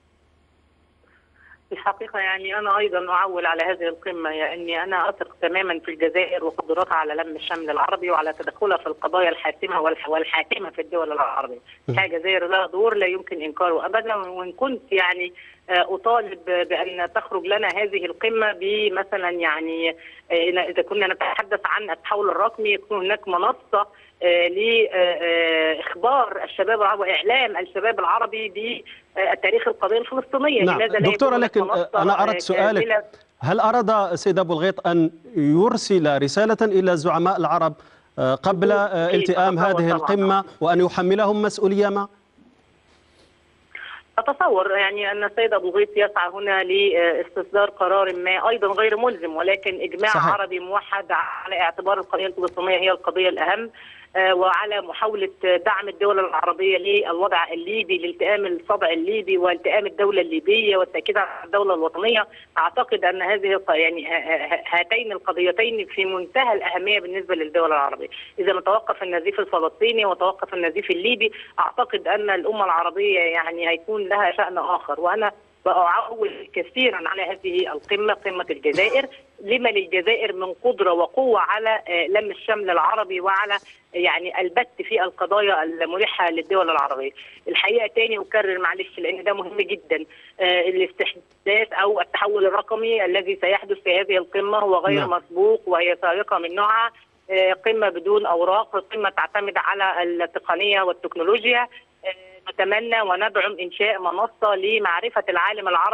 الحقيقة يعني أنا أيضا أعول على هذه القمة، يعني أنا أثق تماما في الجزائر وقدرتها على لم الشمل العربي وعلى تدخلها في القضايا الحاسمة والحاكمة في الدول العربية. الجزائر لها دور لا يمكن إنكاره أبدا، وإن كنت يعني أطالب بأن تخرج لنا هذه القمة بمثلا يعني إذا كنا نتحدث عن التحول الرقمي يكون هناك منصة لإخبار الشباب العربي وإعلام الشباب العربي بتاريخ القضية الفلسطينية. نعم دكتورة، لكن أنا أردت سؤالك، هل أراد السيد أبو الغيط أن يرسل رسالة إلى الزعماء العرب قبل التئام هذه القمة وأن يحملهم مسؤولية ما؟ أتصور يعني أن السيد أبو الغيط يسعى هنا لاستصدار قرار ما أيضا غير ملزم، ولكن إجماع صحيح. عربي موحد على اعتبار القضية الفلسطينية هي القضية الأهم، وعلى محاولة دعم الدول العربية للوضع الليبي، لالتئام الصدع الليبي والتئام الدولة الليبية والتأكيد على الدولة الوطنية. أعتقد أن هذه يعني هاتين القضيتين في منتهى الأهمية بالنسبة للدول العربية. إذا توقف النزيف الفلسطيني وتوقف النزيف الليبي، أعتقد أن الأمة العربية يعني هيكون لها شأن آخر. وأنا بأعول كثيرا على هذه القمة، قمة الجزائر، لما للجزائر من قدرة وقوة على لم الشمل العربي وعلى يعني البت في القضايا الملحة للدول العربية. الحقيقة تاني أكرر معلش لأن ده مهم جدا، الاستحداث أو التحول الرقمي الذي سيحدث في هذه القمة هو غير مسبوق وهي سابقة من نوعها. قمة بدون أوراق، قمة تعتمد على التقنية والتكنولوجيا. نتمنى وندعم إنشاء منصة لمعرفة العالم العربي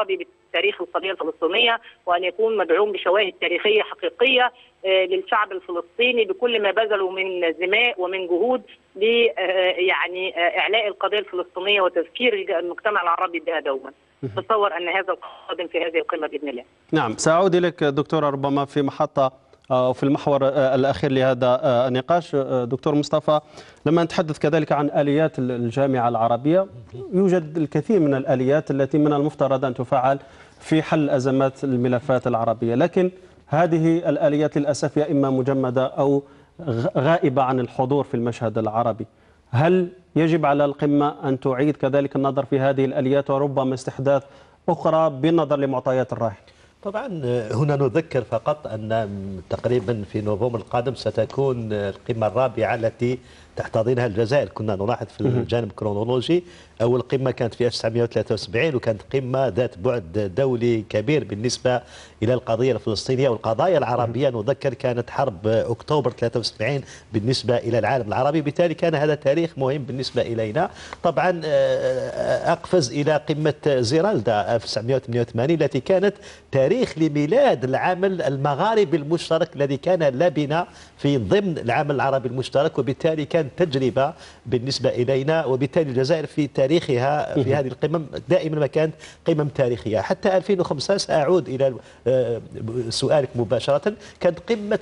تاريخ القضية الفلسطينية، وأن يكون مدعوم بشواهد تاريخية حقيقية للشعب الفلسطيني بكل ما بذلوا من دماء ومن جهود ل يعني إعلاء القضية الفلسطينية وتذكير المجتمع العربي بها دوما. تصور أن هذا القادم في هذه القمة بإذن الله. نعم، سأعود إليك دكتورة ربما في محطة أو في المحور الأخير لهذا النقاش. دكتور مصطفى، لما نتحدث كذلك عن آليات الجامعة العربية، يوجد الكثير من الآليات التي من المفترض أن تفعل في حل أزمات الملفات العربية، لكن هذه الآليات للأسف يا إما مجمدة أو غائبة عن الحضور في المشهد العربي. هل يجب على القمة أن تعيد كذلك النظر في هذه الآليات وربما استحداث أخرى بالنظر لمعطيات الراهن؟ طبعا هنا نذكر فقط أن تقريبا في نوفمبر القادم ستكون القمة الرابعة التي تحتضنها الجزائر. كنا نلاحظ في الجانب الكرونولوجي أول قمة كانت في 1973 وكانت قمة ذات بعد دولي كبير بالنسبة إلى القضية الفلسطينية والقضايا العربية. نذكر كانت حرب أكتوبر 73 بالنسبة إلى العالم العربي، بالتالي كان هذا تاريخ مهم بالنسبة إلينا. طبعا أقفز إلى قمة زيرالدا 1988 التي كانت تاريخ لميلاد العمل المغاربي المشترك الذي كان لبنة في ضمن العمل العربي المشترك، وبالتالي كانت تجربة بالنسبة إلينا. وبالتالي الجزائر في تاريخها في هذه القمم دائما ما كانت قمم تاريخية. حتى 2005 سأعود إلى سؤالك مباشرة، كانت قمة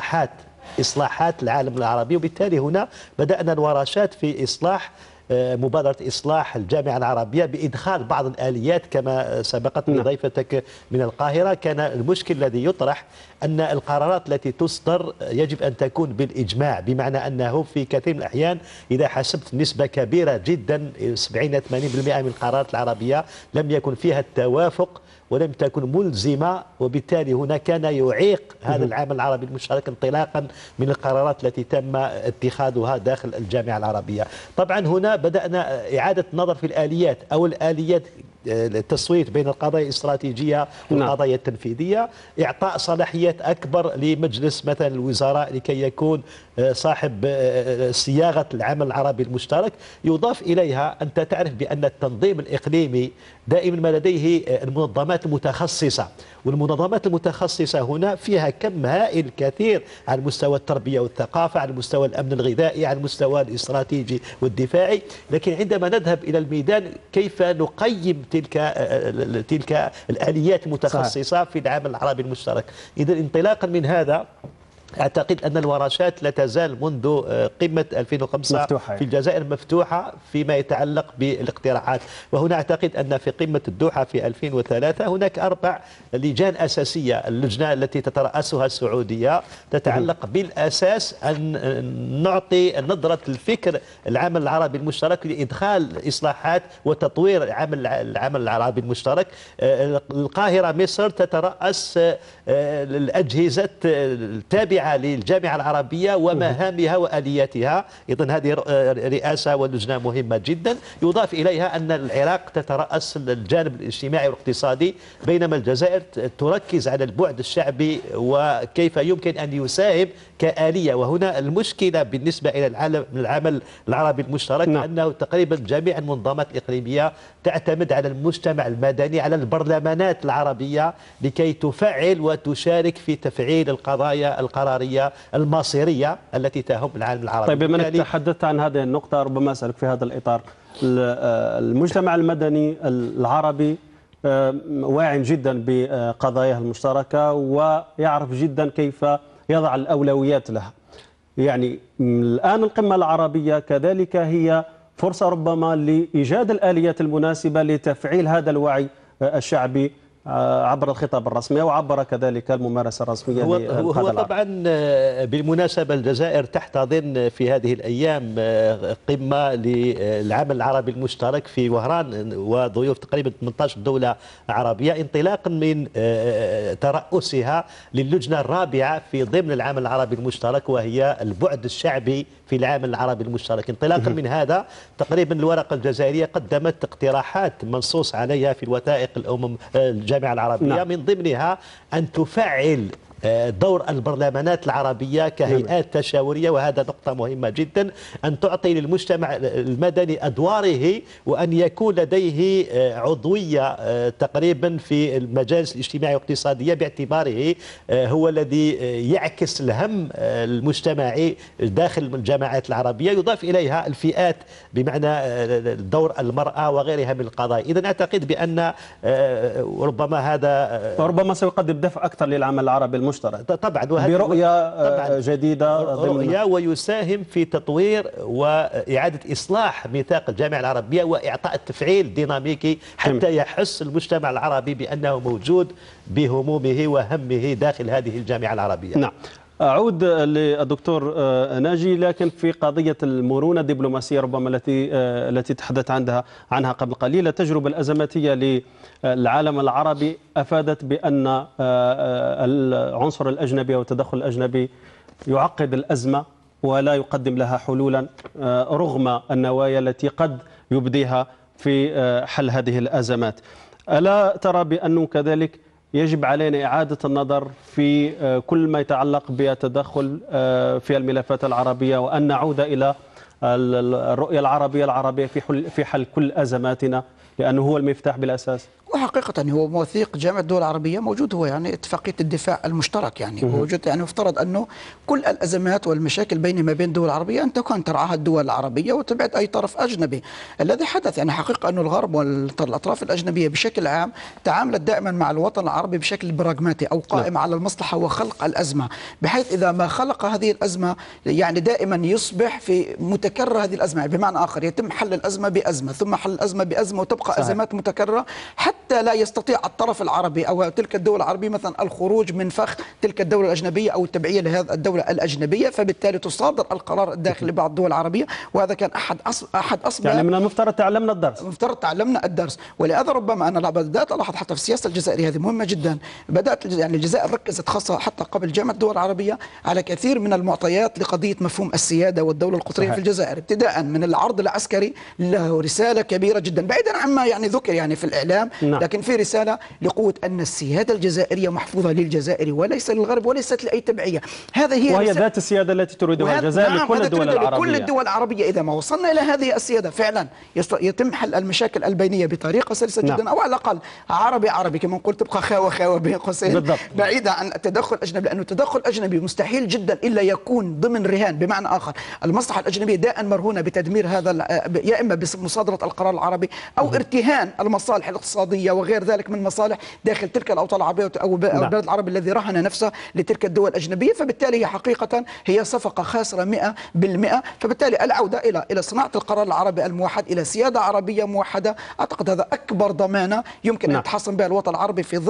إصلاحات العالم العربي، وبالتالي هنا بدأنا الورشات في مبادرة إصلاح الجامعة العربية بإدخال بعض الآليات كما سبقت ضيفتك من القاهرة. كان المشكل الذي يطرح أن القرارات التي تصدر يجب أن تكون بالإجماع، بمعنى أنه في كثير من الأحيان إذا حسبت نسبة كبيرة جدا 70-80% من القرارات العربية لم يكن فيها التوافق ولم تكن ملزمة، وبالتالي هنا كان يعيق هذا العمل العربي المشترك انطلاقا من القرارات التي تم اتخاذها داخل الجامعة العربية. طبعا هنا بدأنا إعادة النظر في الآليات أو الآليات، التصويت بين القضايا الاستراتيجية والقضايا التنفيذية، إعطاء صلاحيات أكبر لمجلس مثلا الوزراء لكي يكون صاحب صياغة العمل العربي المشترك. يضاف إليها أنت تعرف بأن التنظيم الإقليمي دائما ما لديه المنظمات المتخصصة، والمنظمات المتخصصة هنا فيها كم هائل كثير على مستوى التربية والثقافة، على مستوى الأمن الغذائي، على المستوى الاستراتيجي والدفاعي. لكن عندما نذهب إلى الميدان كيف نقيم تلك الآليات المتخصصة في العمل العربي المشترك؟ إذا انطلاقا من هذا أعتقد أن الورشات لا تزال منذ قمة 2005 مفتوحة في الجزائر مفتوحة فيما يتعلق بالاقتراحات. وهنا أعتقد أن في قمة الدوحة في 2003 هناك 4 لجان أساسية. اللجنة التي تترأسها السعودية تتعلق بالأساس أن نعطي نظرة الفكر العمل العربي المشترك لإدخال إصلاحات وتطوير العمل العربي المشترك. القاهرة مصر تترأس الأجهزة التابعة للجامعة العربية ومهامها وآلياتها. إذن هذه رئاسة ولجنة مهمة جدا. يضاف إليها أن العراق تترأس الجانب الاجتماعي والاقتصادي، بينما الجزائر تركز على البعد الشعبي وكيف يمكن أن يساهم كآلية. وهنا المشكلة بالنسبة إلى العمل العربي المشترك أنه تقريبا جميع المنظمات الإقليمية تعتمد على المجتمع المدني، على البرلمانات العربية لكي تفعل وتشارك في تفعيل القضايا القرارية المصيرية التي تهم العالم العربي. طيب، بما أنك تحدثت عن هذه النقطة ربما أسألك في هذا الإطار. المجتمع المدني العربي واع جدا بقضاياه المشتركة ويعرف جدا كيف يضع الأولويات لها. يعني الآن القمة العربية كذلك هي فرصة ربما لإيجاد الآليات المناسبة لتفعيل هذا الوعي الشعبي عبر الخطاب الرسمي أو عبر كذلك الممارسة الرسمية. هو طبعا بالمناسبة الجزائر تحتضن في هذه الأيام قمة للعمل العربي المشترك في وهران وضيوف تقريبا 18 دولة عربية، انطلاقا من ترأسها للجنة الرابعة في ضمن العمل العربي المشترك وهي البعد الشعبي في العمل العربي المشترك. انطلاقا من هذا تقريبا الورقة الجزائرية قدمت اقتراحات منصوص عليها في الوثائق الجامعة العربية. من ضمنها أن تفعل دور البرلمانات العربية كهيئات تشاورية، وهذا نقطة مهمة جدا، أن تعطي للمجتمع المدني أدواره، وأن يكون لديه عضوية تقريبا في المجالس الاجتماعية والاقتصادية، باعتباره هو الذي يعكس الهم المجتمعي داخل الجماعات العربية، يضاف إليها الفئات بمعنى دور المرأة وغيرها من القضايا. إذا أعتقد بأن ربما هذا وربما سيقدم دفع أكثر للعمل العربي المشترك طبعا، برؤية جديدة رؤية، ويساهم في تطوير وإعادة إصلاح ميثاق الجامعة العربية وإعطاء التفعيل ديناميكي حتى يحس المجتمع العربي بأنه موجود بهمومه وهمه داخل هذه الجامعة العربية. نعم. أعود للدكتور ناجي، لكن في قضية المرونة الدبلوماسية ربما التي تحدث عنها قبل قليل. التجربة الأزماتية للعالم العربي أفادت بأن العنصر الأجنبي والتدخل الأجنبي يعقد الأزمة ولا يقدم لها حلولا، رغم النوايا التي قد يبديها في حل هذه الأزمات. ألا ترى بأنه كذلك يجب علينا إعادة النظر في كل ما يتعلق بالتدخل في الملفات العربية، وأن نعود إلى الرؤية العربية في حل كل أزماتنا، لأنه هو المفتاح بالأساس؟ وحقيقة هو مواثيق جامعة الدول العربية موجود، هو يعني اتفاقية الدفاع المشترك، يعني موجود، يعني يفترض أنه كل الأزمات والمشاكل ما بين الدول العربية أن تكون ترعاها الدول العربية وتبعد أي طرف أجنبي. الذي حدث يعني حقيقة أنه الغرب والأطراف الأجنبية بشكل عام تعاملت دائما مع الوطن العربي بشكل براغماتي أو قائم على المصلحة وخلق الأزمة، بحيث إذا ما خلق هذه الأزمة يعني دائما يصبح في متكرر هذه الأزمة، بمعنى آخر يتم حل الأزمة بأزمة ثم حل الأزمة بأزمة وتبقى أزمات متكررة حتى لا يستطيع الطرف العربي أو تلك الدولة العربية مثلا الخروج من فخ تلك الدولة الأجنبية أو التبعية لهذه الدولة الأجنبية، فبالتالي تصادر القرار الداخلي لبعض الدول العربية، وهذا كان أحد أصبح يعني من المفترض تعلمنا الدرس. المفترض تعلمنا الدرس، ولهذا ربما أنا بدأت ألاحظ حتى في السياسة الجزائرية هذه مهمة جدا. بدأت يعني الجزائر ركزت خاصة حتى قبل جامعة الدول العربية على كثير من المعطيات لقضية مفهوم السيادة والدولة القطرية في الجزائر، ابتداء من العرض العسكري له رسالة كبيرة جدا بعيدا عما يعني ذكر يعني في الإعلام، لكن في رسالة لقوة أن السيادة الجزائرية محفوظة للجزائر وليس للغرب وليست لأي تبعية. هذه هي وهي ذات السيادة التي تريدها الجزائر لكل الدول العربية. كل الدول العربية إذا ما وصلنا إلى هذه السيادة فعلا يتم حل المشاكل البينية بطريقة سلسة جدا، أو على الأقل عربي كما نقول تبقى خاوة بين قوسين بعيدة عن التدخل الأجنبي، لأنه التدخل الأجنبي مستحيل جدا إلا يكون ضمن رهان، بمعنى آخر المصلحة الأجنبية دائما مرهونة بتدمير هذا، يا إما بمصادرة القرار العربي أو ارتهان المصالح الاقتصادية وغير ذلك من مصالح داخل تلك الأوطان العربية أو البلد العربي الذي رهن نفسه لتلك الدول الأجنبية، فبالتالي هي حقيقة هي صفقة خاسرة 100%. فبالتالي العودة إلى صناعة القرار العربي الموحد، إلى سيادة عربية موحدة، أعتقد هذا أكبر ضمانة يمكن أن يتحصن بها الوطن العربي في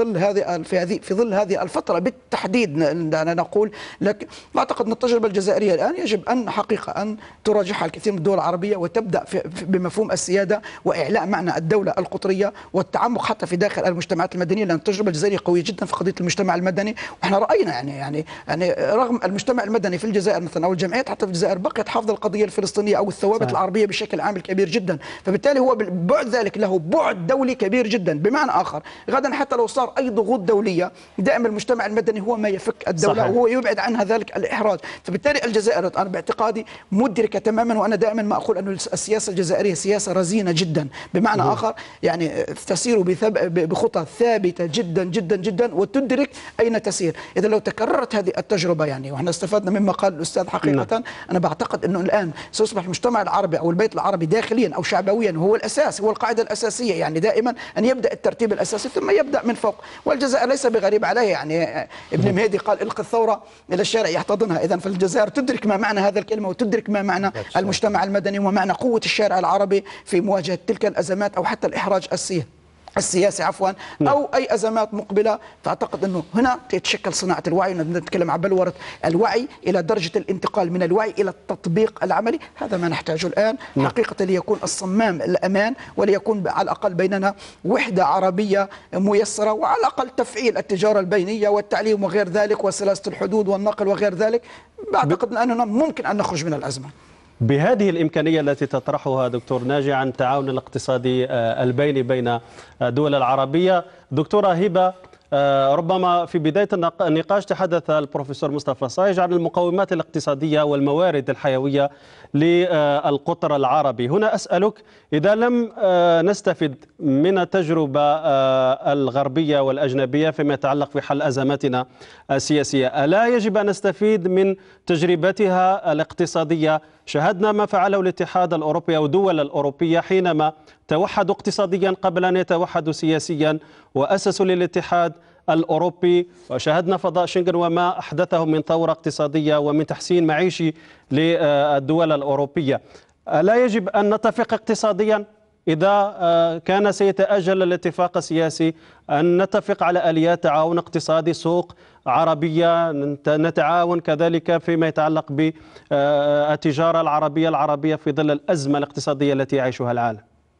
ظل هذه الفترة بالتحديد. نقول لك أعتقد أن التجربة الجزائرية الآن يجب أن حقيقة أن تراجعها الكثير من الدول العربية وتبدأ بمفهوم السيادة وإعلاء معنى الدولة القطرية والتعمق حتى في داخل المجتمعات المدنية، لأن التجربة الجزائرية قوية جدا في قضية المجتمع المدني، وإحنا رأينا يعني رغم المجتمع المدني في الجزائر مثلا أو الجمعيات حتى في الجزائر بقيت حافظة القضية الفلسطينية أو الثوابت العربية بشكل عام كبير جدا، فبالتالي هو بعد ذلك له بعد دولي كبير جدا. بمعنى آخر غدا حتى لو صار أي ضغوط دولية دائما المجتمع المدني هو ما يفك الدولة وهو يبعد عنها ذلك الإحراج. فبالتالي الجزائر أنا باعتقادي مدركة تماما، وأنا دائما ما أقول أن السياسة الجزائرية سياسة رزينة جدا، بمعنى آخر يعني تسير بخطى ثابتة جدا جدا جدا وتدرك أين تسير. إذا لو تكررت هذه التجربة يعني وإحنا استفدنا مما قال الأستاذ حقيقة، أنا بعتقد أنه الآن سيصبح المجتمع العربي أو البيت العربي داخليا أو شعبويا هو الأساس، هو القاعدة الأساسية، يعني دائما أن يبدأ الترتيب الأساسي ثم يبدأ من فوق، والجزائر ليس بغريب عليه. يعني ابن مهدي قال القي الثورة إلى الشارع يحتضنها، إذا فالجزائر تدرك ما معنى هذا الكلمة وتدرك ما معنى المجتمع المدني ومعنى قوة الشارع العربي في مواجهة تلك الأزمات أو حتى الإحراج السياسي أو أي أزمات مقبلة. فأعتقد أنه هنا تتشكل صناعة الوعي، نتكلم عن بلورة الوعي إلى درجة الانتقال من الوعي إلى التطبيق العملي، هذا ما نحتاجه الآن حقيقة ليكون الصمام الأمان وليكون على الأقل بيننا وحدة عربية ميسرة، وعلى الأقل تفعيل التجارة البينية والتعليم وغير ذلك وسلاسة الحدود والنقل وغير ذلك. بعتقد أننا ممكن أن نخرج من الأزمة بهذه الإمكانية التي تطرحها دكتور ناجي عن التعاون الاقتصادي البيني بين الدول العربية. دكتورة هبة، ربما في بداية النقاش تحدث البروفيسور مصطفى صايغ عن المقومات الاقتصادية والموارد الحيوية للقطر العربي. هنا أسألك، إذا لم نستفد من التجربة الغربية والأجنبية فيما يتعلق في حل أزماتنا السياسية، ألا يجب أن نستفيد من تجربتها الاقتصادية؟ شاهدنا ما فعله الاتحاد الأوروبي أو الدول الأوروبية حينما توحدوا اقتصاديا قبل أن يتوحدوا سياسيا وأسسوا للاتحاد الأوروبي، وشاهدنا فضاء شنغن وما أحدثه من ثورة اقتصادية ومن تحسين معيشي للدول الأوروبية. ألا يجب أن نتفق اقتصاديا إذا كان سيتأجل الاتفاق السياسي، أن نتفق على آليات تعاون اقتصادي، سوق عربية، نتعاون كذلك فيما يتعلق بالتجارة العربية في ظل الأزمة الاقتصادية التي يعيشها العالم؟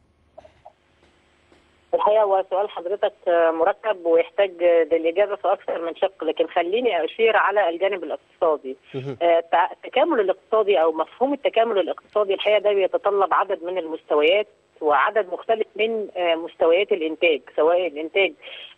الحقيقه هو سؤال حضرتك مركب ويحتاج للاجابه في اكثر من شق، لكن خليني اشير على الجانب الاقتصادي. التكامل الاقتصادي او مفهوم التكامل الاقتصادي الحقيقه ده بيتطلب عدد من المستويات وعدد مختلف من مستويات الانتاج، سواء الانتاج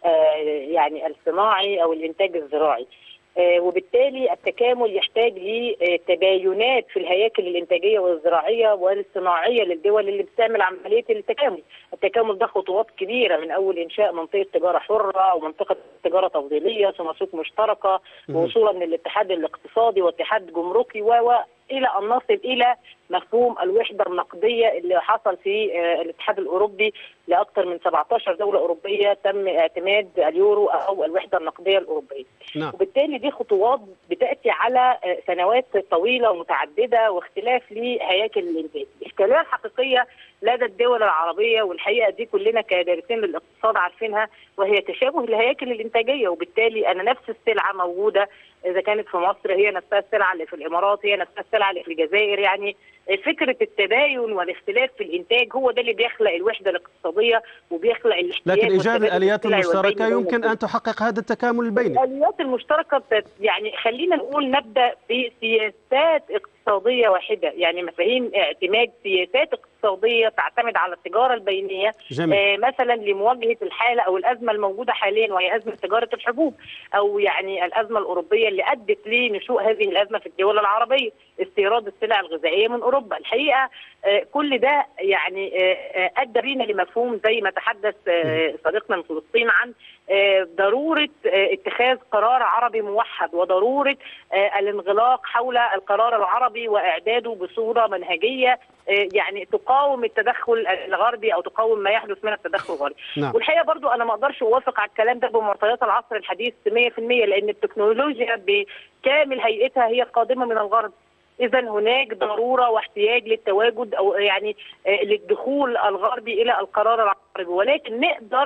يعني الصناعي او الانتاج الزراعي. وبالتالي التكامل يحتاج لتباينات في الهياكل الانتاجيه والزراعيه والصناعيه للدول اللي بتعمل عمليه التكامل. التكامل ده خطوات كبيره، من اول انشاء منطقه تجاره حره او منطقه تجاره تفضيليه ثم سوق مشتركه، ووصولا من الاتحاد الاقتصادي واتحاد جمركي الى ان نصل الى مفهوم الوحده النقديه اللي حصل في الاتحاد الاوروبي لاكثر من 17 دوله اوروبيه تم اعتماد اليورو او الوحده النقديه الاوروبيه. نعم. وبالتالي دي خطوات بتاتي على سنوات طويله ومتعدده واختلاف لهياكل الانتاج. الاشكاليه الحقيقيه لدى الدول العربيه، والحقيقه دي كلنا كدارسين للاقتصاد عارفينها، وهي تشابه الهياكل الانتاجيه. وبالتالي انا نفس السلعه موجوده، اذا كانت في مصر هي نفسها السلعه اللي في الامارات، هي نفسها السلعه اللي في الجزائر. يعني فكره التباين والاختلاف في الانتاج هو ده اللي بيخلق الوحده الاقتصاديه وبيخلق الاحتياج. لكن ايجاد الاليات المشتركه يمكن ان تحقق هذا التكامل البيني. الاليات المشتركه يعني خلينا نقول نبدا بسياسات اقتصاديه واحده، يعني مفاهيم اعتماد سياسات اقتصاديه تعتمد على التجاره البينيه. مثلا لمواجهه الحاله او الازمه الموجوده حاليا، وهي ازمه تجاره الحبوب، او يعني الازمه الاوروبيه اللي ادت لنشوء هذه الازمه في الدول العربيه، استيراد السلع الغذائيه من اوروبا. الحقيقه كل ده يعني ادى بينا لمفهوم زي ما تحدث صديقنا من فلسطين عن ضروره اتخاذ قرار عربي موحد، وضروره الانغلاق حول القرار العربي واعداده بصوره منهجيه يعني تقاوم التدخل الغربي او تقاوم ما يحدث من التدخل الغربي. نعم. والحقيقه برضو انا ما اقدرش اوافق على الكلام ده بمعطيات العصر الحديث 100%، لان التكنولوجيا بكامل هيئتها هي قادمه من الغرب. إذا هناك ضرورة واحتياج للتواجد أو يعني للدخول الغربي إلى القرار العربي، ولكن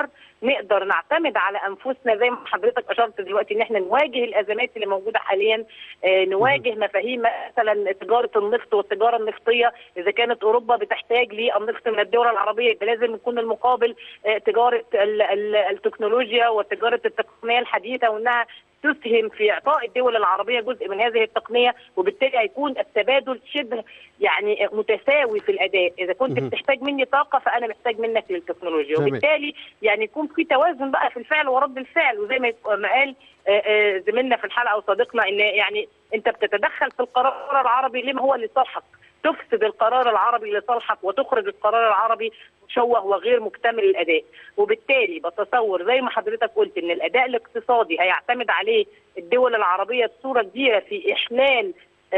نقدر نعتمد على أنفسنا زي ما حضرتك أشرت دلوقتي، إن احنا نواجه الأزمات اللي موجودة حاليا، نواجه مفاهيم مثلا تجارة النفط والتجارة النفطية. إذا كانت أوروبا بتحتاج للنفط من الدول العربية، يبقى لازم يكون المقابل تجارة التكنولوجيا وتجارة التقنية الحديثة، وإنها تسهم في اعطاء الدول العربيه جزء من هذه التقنيه، وبالتالي هيكون التبادل شبه يعني متساوي في الاداء. اذا كنت بتحتاج مني طاقه فانا محتاج منك للتكنولوجيا، وبالتالي يعني يكون في توازن بقى في الفعل ورد الفعل. وزي ما قال زميلنا في الحلقه وصديقنا، ان يعني انت بتتدخل في القرار العربي لما هو لصالحك، تفسد القرار العربي لصالحك وتخرج القرار العربي مشوه وغير مكتمل الاداء. وبالتالي بتصور زي ما حضرتك قلت ان الاداء الاقتصادي هيعتمد عليه الدول العربيه بصوره كبيره في احلال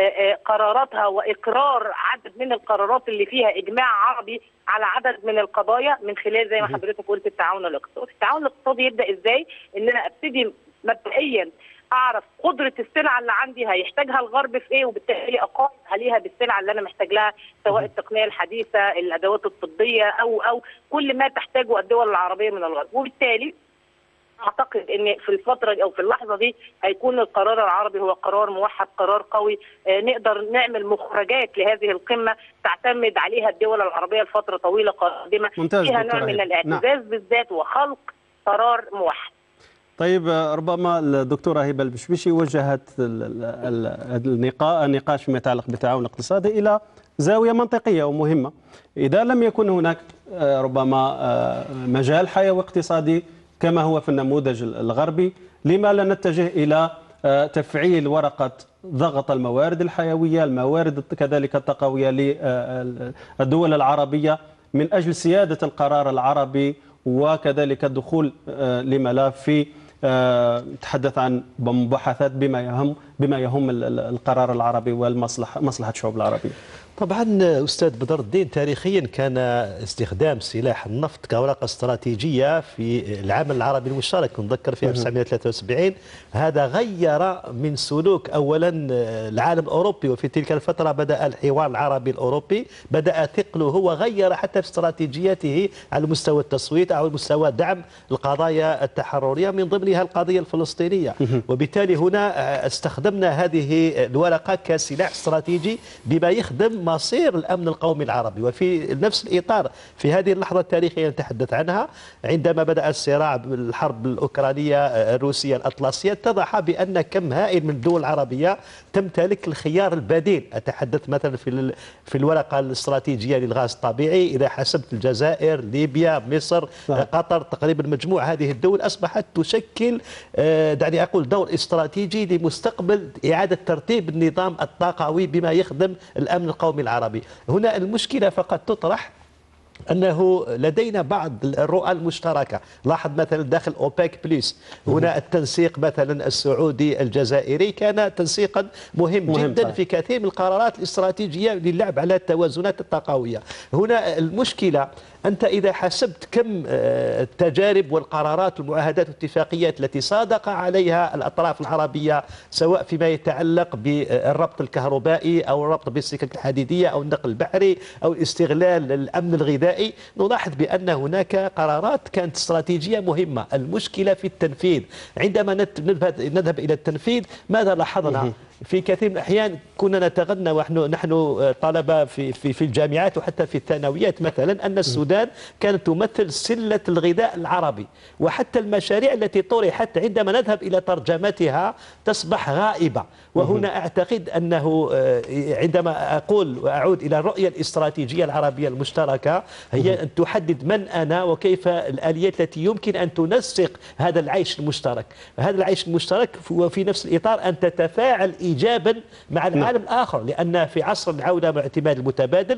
قراراتها واقرار عدد من القرارات اللي فيها اجماع عربي على عدد من القضايا من خلال زي ما حضرتك قلت التعاون الاقتصادي. التعاون الاقتصادي يبدا ازاي؟ ان انا ابتدي مبدئيا اعرف قدره السلعه اللي عندي هيحتاجها الغرب في ايه، وبالتالي اقاوم عليها بالسلعه اللي انا محتاج لها، سواء التقنيه الحديثه، الادوات الطبيه، او كل ما تحتاجه الدول العربيه من الغرب. وبالتالي اعتقد ان في الفتره او في اللحظه دي هيكون القرار العربي هو قرار موحد، قرار قوي، نقدر نعمل مخرجات لهذه القمه تعتمد عليها الدول العربيه لفتره طويله قادمه، فيها نوع من الاعتزاز بالذات وخلق قرار موحد. طيب، ربما الدكتورة هبة البشبيشي وجهت النقاش فيما يتعلق بالتعاون الاقتصادي إلى زاوية منطقية ومهمة. إذا لم يكن هناك ربما مجال حيوي اقتصادي كما هو في النموذج الغربي؟ لما لا نتجه إلى تفعيل ورقة ضغط الموارد الحيوية، الموارد كذلك التقوية للدول العربية من أجل سيادة القرار العربي، وكذلك الدخول لملف تحدث عن مباحثات بما يهم القرار العربي ومصلحة الشعوب العربية. طبعا أستاذ بدر الدين، تاريخيا كان استخدام سلاح النفط كورقة استراتيجية في العمل العربي المشترك، نذكر في 1973. هذا غير من سلوك أولا العالم الأوروبي، وفي تلك الفترة بدأ الحوار العربي الأوروبي، بدأ ثقله، هو غير حتى في استراتيجيته على مستوى التصويت أو مستوى دعم القضايا التحررية، من ضمنها القضية الفلسطينية. وبالتالي هنا استخدمنا هذه الورقة كسلاح استراتيجي بما يخدم مصير الأمن القومي العربي. وفي نفس الإطار في هذه اللحظة التاريخية نتحدث عنها، عندما بدأ الصراع بالحرب الأوكرانية الروسية الأطلسية، اتضح بأن كم هائل من الدول العربية تمتلك الخيار البديل. أتحدث مثلا في الورقة الاستراتيجية للغاز الطبيعي، إذا حسبت الجزائر، ليبيا، مصر، قطر، تقريبا مجموع هذه الدول أصبحت تشكل دعني أقول دور استراتيجي لمستقبل إعادة ترتيب النظام الطاقوي بما يخدم الأمن القومي العربي. هنا المشكلة فقط تطرح أنه لدينا بعض الرؤى المشتركة. لاحظ مثلا داخل أوبك بليس هنا التنسيق مثلا السعودي الجزائري كان تنسيقا مهم جدا في كثير من القرارات الاستراتيجية للعب على التوازنات الطاقوية. هنا المشكلة أنت إذا حسبت كم التجارب والقرارات والمعاهدات والاتفاقيات التي صادق عليها الأطراف العربية، سواء فيما يتعلق بالربط الكهربائي أو الربط بالسكك الحديدية أو النقل البحري أو استغلال الأمن الغذائي، نلاحظ بأن هناك قرارات كانت استراتيجية مهمة. المشكلة في التنفيذ. عندما نذهب إلى التنفيذ، ماذا لاحظنا؟ في كثير من الأحيان كنا نتغنى ونحن طلبة في الجامعات وحتى في الثانويات مثلا أن السودان كانت تمثل سلة الغذاء العربي، وحتى المشاريع التي طرحت عندما نذهب إلى ترجمتها تصبح غائبة. وهنا أعتقد أنه عندما أقول وأعود إلى الرؤية الاستراتيجية العربية المشتركة، هي أن تحدد من أنا وكيف الآليات التي يمكن أن تنسق هذا العيش المشترك. هذا العيش المشترك وفي نفس الإطار أن تتفاعل إيجابا مع العالم الآخر، لأن في عصر العودة مع الاعتماد المتبادل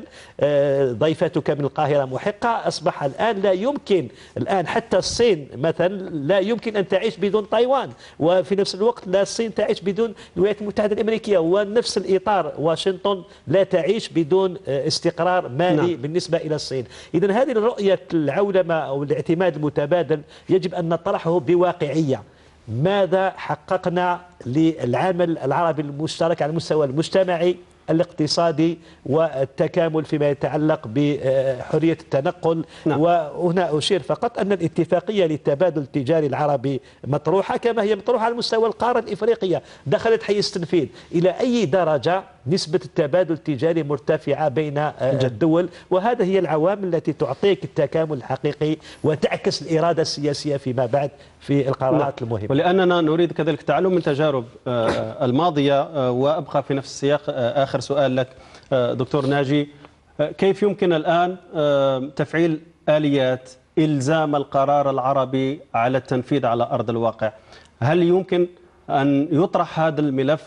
ضيفتك من القاهرة محقة. أصبح الآن لا يمكن حتى الصين مثلا لا يمكن أن تعيش بدون تايوان، وفي نفس الوقت لا الصين تعيش بدون الولايات المتحدة الأمريكية، ونفس الإطار واشنطن لا تعيش بدون استقرار مالي بالنسبة إلى الصين. إذن هذه الرؤية العولمة أو الاعتماد المتبادل يجب أن نطرحه بواقعية. ماذا حققنا للعمل العربي المشترك على المستوى المجتمعي الاقتصادي والتكامل فيما يتعلق بحرية التنقل؟ وهنا أشير فقط أن الاتفاقية للتبادل التجاري العربي مطروحة كما هي مطروحة على مستوى القارة الإفريقية، دخلت حيز التنفيذ. إلى أي درجة نسبة التبادل التجاري مرتفعة بين الدول؟ وهذه هي العوامل التي تعطيك التكامل الحقيقي وتعكس الإرادة السياسية فيما بعد في القرارات المهمة. ولأننا نريد كذلك التعلم من تجارب الماضية. وأبقى في نفس السياق آخر سؤال لك دكتور ناجي، كيف يمكن الآن تفعيل آليات إلزام القرار العربي على التنفيذ على أرض الواقع؟ هل يمكن أن يطرح هذا الملف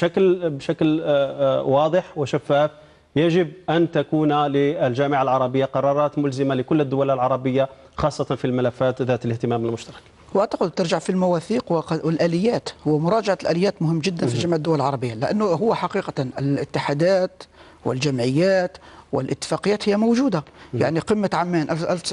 بشكل واضح وشفاف؟ يجب أن تكون للجامعة العربية قرارات ملزمة لكل الدول العربية، خاصة في الملفات ذات الاهتمام المشترك. واعتقد ترجع في المواثيق والآليات، ومراجعة الآليات مهم جدا في جميع الدول العربية، لأنه هو حقيقة الاتحادات والجمعيات والاتفاقيات هي موجودة. يعني قمة عمان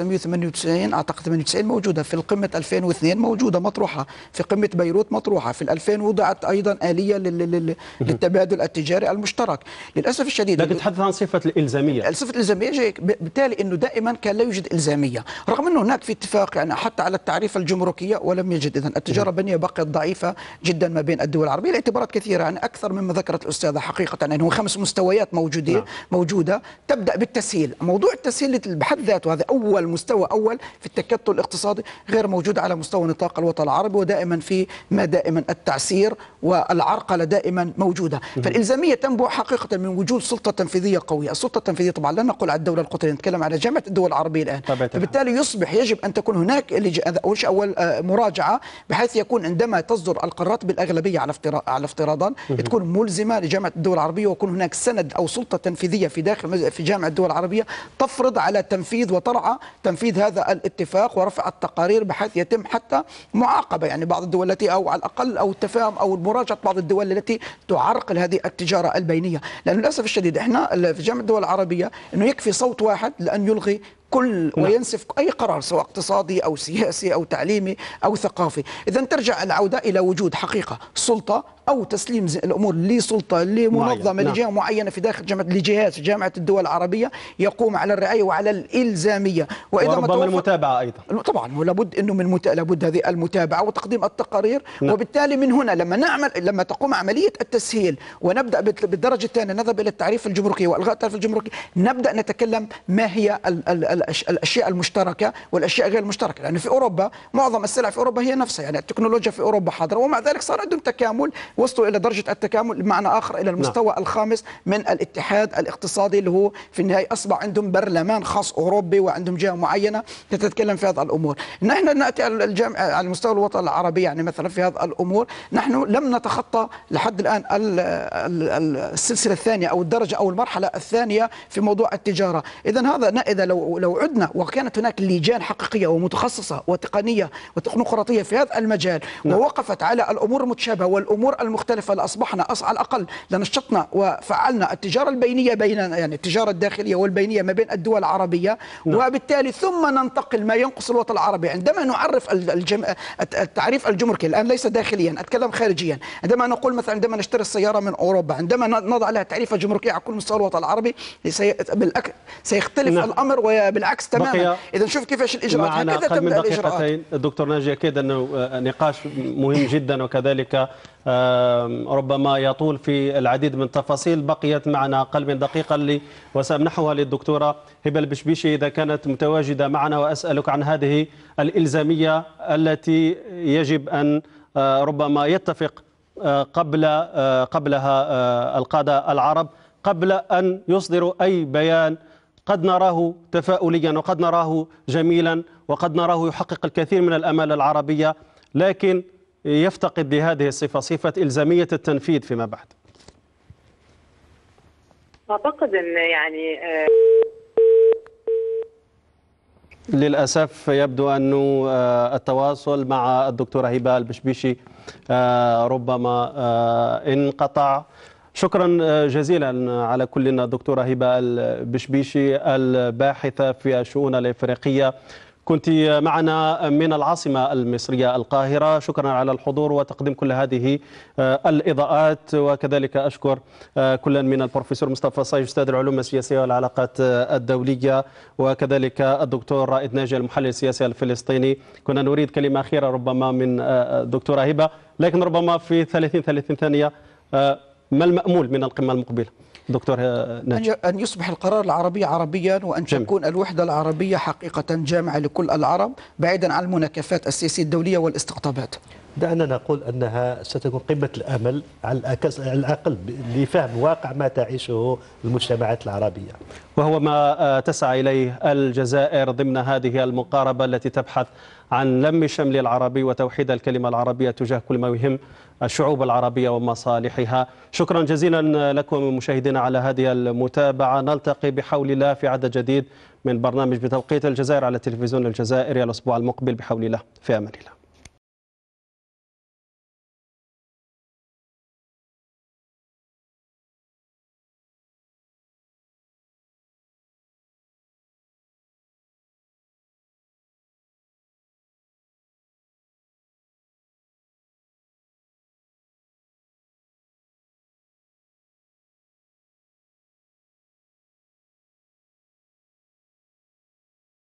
1998 أعتقد 98 موجودة، في القمة 2002 موجودة مطروحة، في قمة بيروت مطروحة، في 2000 وضعت أيضا آلية للتبادل التجاري المشترك. للأسف الشديد لكن تحدث عن صفة الإلزامية. الصفة الإلزامية بالتالي أنه دائما كان لا يوجد إلزامية، رغم أنه هناك في اتفاق يعني حتى على التعريف الجمركية ولم يجد. إذن التجارة البينية بقت ضعيفة جدا ما بين الدول العربية لاعتبارات كثيرة، يعني أكثر مما ذكرت الأستاذة حقيقة، يعني هو 5 مستويات موجودة تبدأ بالتسهيل. موضوع التسهيل بحد ذاته هذا أول مستوى أول في التكتل الاقتصادي غير موجود على مستوى نطاق الوطن العربي، ودائما في ما دائما التعسير والعرقلة دائما موجودة. فالإلزامية تنبع حقيقة من وجود سلطة تنفيذية قوية. السلطة التنفيذية طبعا لا نقول على الدولة القطرية، نتكلم على جامعة الدول العربية الآن. فبالتالي يصبح يجب أن تكون هناك أول مراجعة، بحيث يكون عندما تصدر القرارات بالأغلبية على افتراضا تكون ملزمة لجامعة الدول العربية، ويكون هناك سند أو سلطة تنفيذية في جامعة الدول العربية تفرض على تنفيذ وترعى تنفيذ هذا الاتفاق ورفع التقارير، بحيث يتم حتى معاقبة يعني بعض الدول التي أو على الأقل أو التفاهم أو مراجعة بعض الدول التي تعرقل هذه التجارة البينية. لأن للأسف الشديد احنا في جامعة الدول العربية أنه يكفي صوت واحد لأن يلغي وينسف أي قرار سواء اقتصادي أو سياسي أو تعليمي أو ثقافي. إذا ترجع العودة إلى وجود حقيقة سلطة أو تسليم الأمور لسلطة لمنظمة لجهة معينة في داخل لجهات جامعة الدول العربية يقوم على الرعاية وعلى الإلزامية، وربما المتابعة أيضا. طبعا ولابد أنه لابد هذه المتابعة وتقديم التقارير. وبالتالي من هنا لما تقوم عملية التسهيل ونبدأ بالدرجة الثانية نذهب إلى التعريف الجمركي وإلغاء التعريف الجمركي، نبدأ نتكلم ما هي الاشياء المشتركه والاشياء غير المشتركه. لان في اوروبا معظم السلع في اوروبا هي نفسها، يعني التكنولوجيا في اوروبا حاضره، ومع ذلك صار عندهم تكامل، وصلوا الى درجه التكامل بمعنى اخر الى المستوى الخامس من الاتحاد الاقتصادي، اللي هو في النهايه اصبح عندهم برلمان خاص اوروبي وعندهم جهه معينه تتكلم في هذه الامور. نحن ناتي على مستوى الوطن العربي يعني مثلا في هذه الامور نحن لم نتخطى لحد الان السلسله الثانيه او الدرجه او المرحله الثانيه في موضوع التجاره. اذا لو عدنا وكانت هناك لجان حقيقيه ومتخصصه وتقنيه وتكنوقراطيه في هذا المجال ووقفت على الامور المتشابهه والامور المختلفه لاصبحنا على الاقل لنشطنا وفعلنا التجاره البينيه يعني التجاره الداخليه والبينيه ما بين الدول العربيه. وبالتالي ثم ننتقل ما ينقص الوطن العربي عندما نعرف التعريف الجمركي الان ليس داخليا، اتكلم خارجيا. عندما نقول مثلا عندما نشتري السياره من اوروبا، عندما نضع لها تعريف جمركي على كل مستوى الوطن العربي سيختلف الامر وبالعكس تماما. اذا نشوف كيفاش الاجراءات هكذا تبدا الاجراءات. الدكتور ناجي اكيد انه نقاش مهم جدا، وكذلك ربما يطول في العديد من التفاصيل. بقيت معنا اقل من دقيقه وسامنحها للدكتوره هبه البشبيشي اذا كانت متواجده معنا، واسالك عن هذه الالزاميه التي يجب ان ربما يتفق قبلها القاده العرب قبل ان يصدروا اي بيان قد نراه تفاؤليا وقد نراه جميلا وقد نراه يحقق الكثير من الآمال العربية، لكن يفتقد لهذه الصفة، صفة إلزامية التنفيذ فيما بعد. أعتقد أن يعني للأسف يبدو أن التواصل مع الدكتورة هبة البشبيشي ربما انقطع. شكرا جزيلا على كلنا الدكتورة هبة البشبيشي الباحثة في الشؤون الإفريقية، كنت معنا من العاصمة المصرية القاهرة. شكرا على الحضور وتقديم كل هذه الإضاءات، وكذلك أشكر كلا من البروفيسور مصطفى صايغ أستاذ العلوم السياسية والعلاقات الدولية، وكذلك الدكتور رائد ناجي المحلل السياسي الفلسطيني. كنا نريد كلمة أخيرة ربما من الدكتورة هبة، لكن ربما في 30 ثانية ما المأمول من القمة المقبلة دكتور ناجي؟ أن يصبح القرار العربي عربيا، وأن تكون الوحدة العربية حقيقة جامعة لكل العرب بعيدا عن المناكفات السياسية الدولية والاستقطابات. دعنا نقول أنها ستكون قمة الأمل على الأقل لفهم واقع ما تعيشه المجتمعات العربية، وهو ما تسعى إليه الجزائر ضمن هذه المقاربة التي تبحث عن لم شمل العربي وتوحيد الكلمة العربية تجاه كل ما يهم الشعوب العربية ومصالحها. شكرا جزيلا لكم مشاهدينا على هذه المتابعة. نلتقي بحول الله في عدد جديد من برنامج بتوقيت الجزائر على التلفزيون الجزائري الأسبوع المقبل بحول الله. في أمان الله.